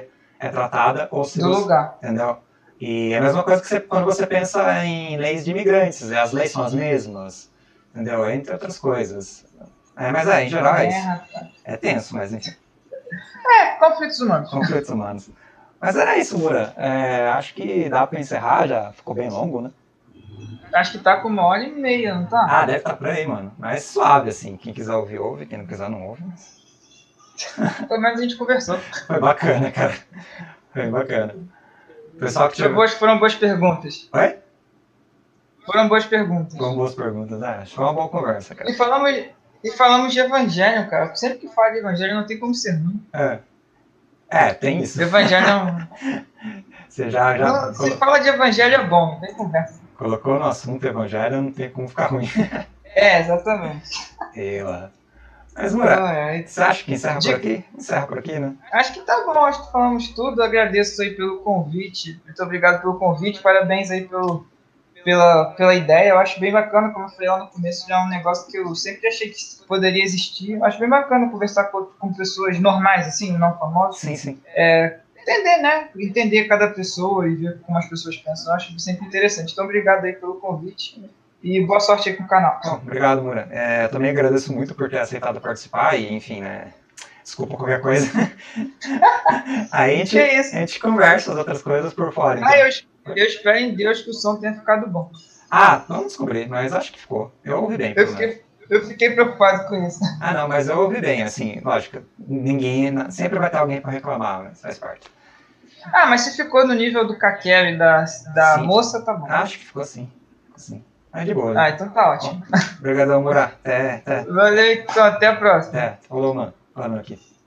é tratada ou se Do você, lugar. entendeu? E é a mesma coisa que quando você pensa em leis de imigrantes, as leis são as mesmas, entendeu? Entre outras coisas. Mas em geral é isso. Rapaz. É tenso, mas enfim. Conflitos humanos. Conflitos humanos. Mas era isso, Mura. Acho que dá pra encerrar, já ficou bem longo, né? Acho que tá com 1h30, não tá? Deve estar por aí, mano. Mas suave, assim. Quem quiser ouvir, ouve. Quem não quiser, não ouve. Mas... Pelo menos a gente conversou. Foi bacana, cara. Foi bacana. Pessoal que chegou... Foram boas perguntas. Oi? Foram boas perguntas. Foram boas perguntas, acho que foi uma boa conversa, cara. E falamos de evangelho, cara. Sempre que fala de evangelho não tem como ser ruim. Tem isso. O evangelho não... Você já Se fala de evangelho é bom, não tem conversa. Colocou no assunto evangelho, não tem como ficar ruim. Exatamente. Mas, Mura, você acha que encerra por aqui? Encerra por aqui, né? Acho que tá bom, acho que falamos tudo. Agradeço aí pelo convite. Muito obrigado pelo convite. Parabéns aí pela ideia. Eu acho bem bacana, como eu falei lá no começo, já é um negócio que eu sempre achei que poderia existir. Eu acho bem bacana conversar com pessoas normais, assim, não famosas. Sim. Entender, né? Entender cada pessoa e ver como as pessoas pensam. Eu acho sempre interessante. Então, obrigado aí pelo convite. E boa sorte aí com o canal. Obrigado, Mura. Eu também agradeço muito por ter aceitado participar e, enfim, né? Desculpa qualquer coisa. Aí a gente conversa as outras coisas por fora. Então. Eu espero em Deus que o som tenha ficado bom. Vamos descobrir, mas acho que ficou. Eu ouvi bem. Eu fiquei preocupado com isso. Não, mas eu ouvi bem, assim, lógico. Sempre vai ter alguém para reclamar, mas faz parte. Mas se ficou no nível do Caquero e da moça, tá bom. Acho que ficou sim. Mas de boa. Né? Então tá ótimo. Obrigadão, Mura. Até. Valeu, então, até a próxima. Falou, mano. Falando aqui.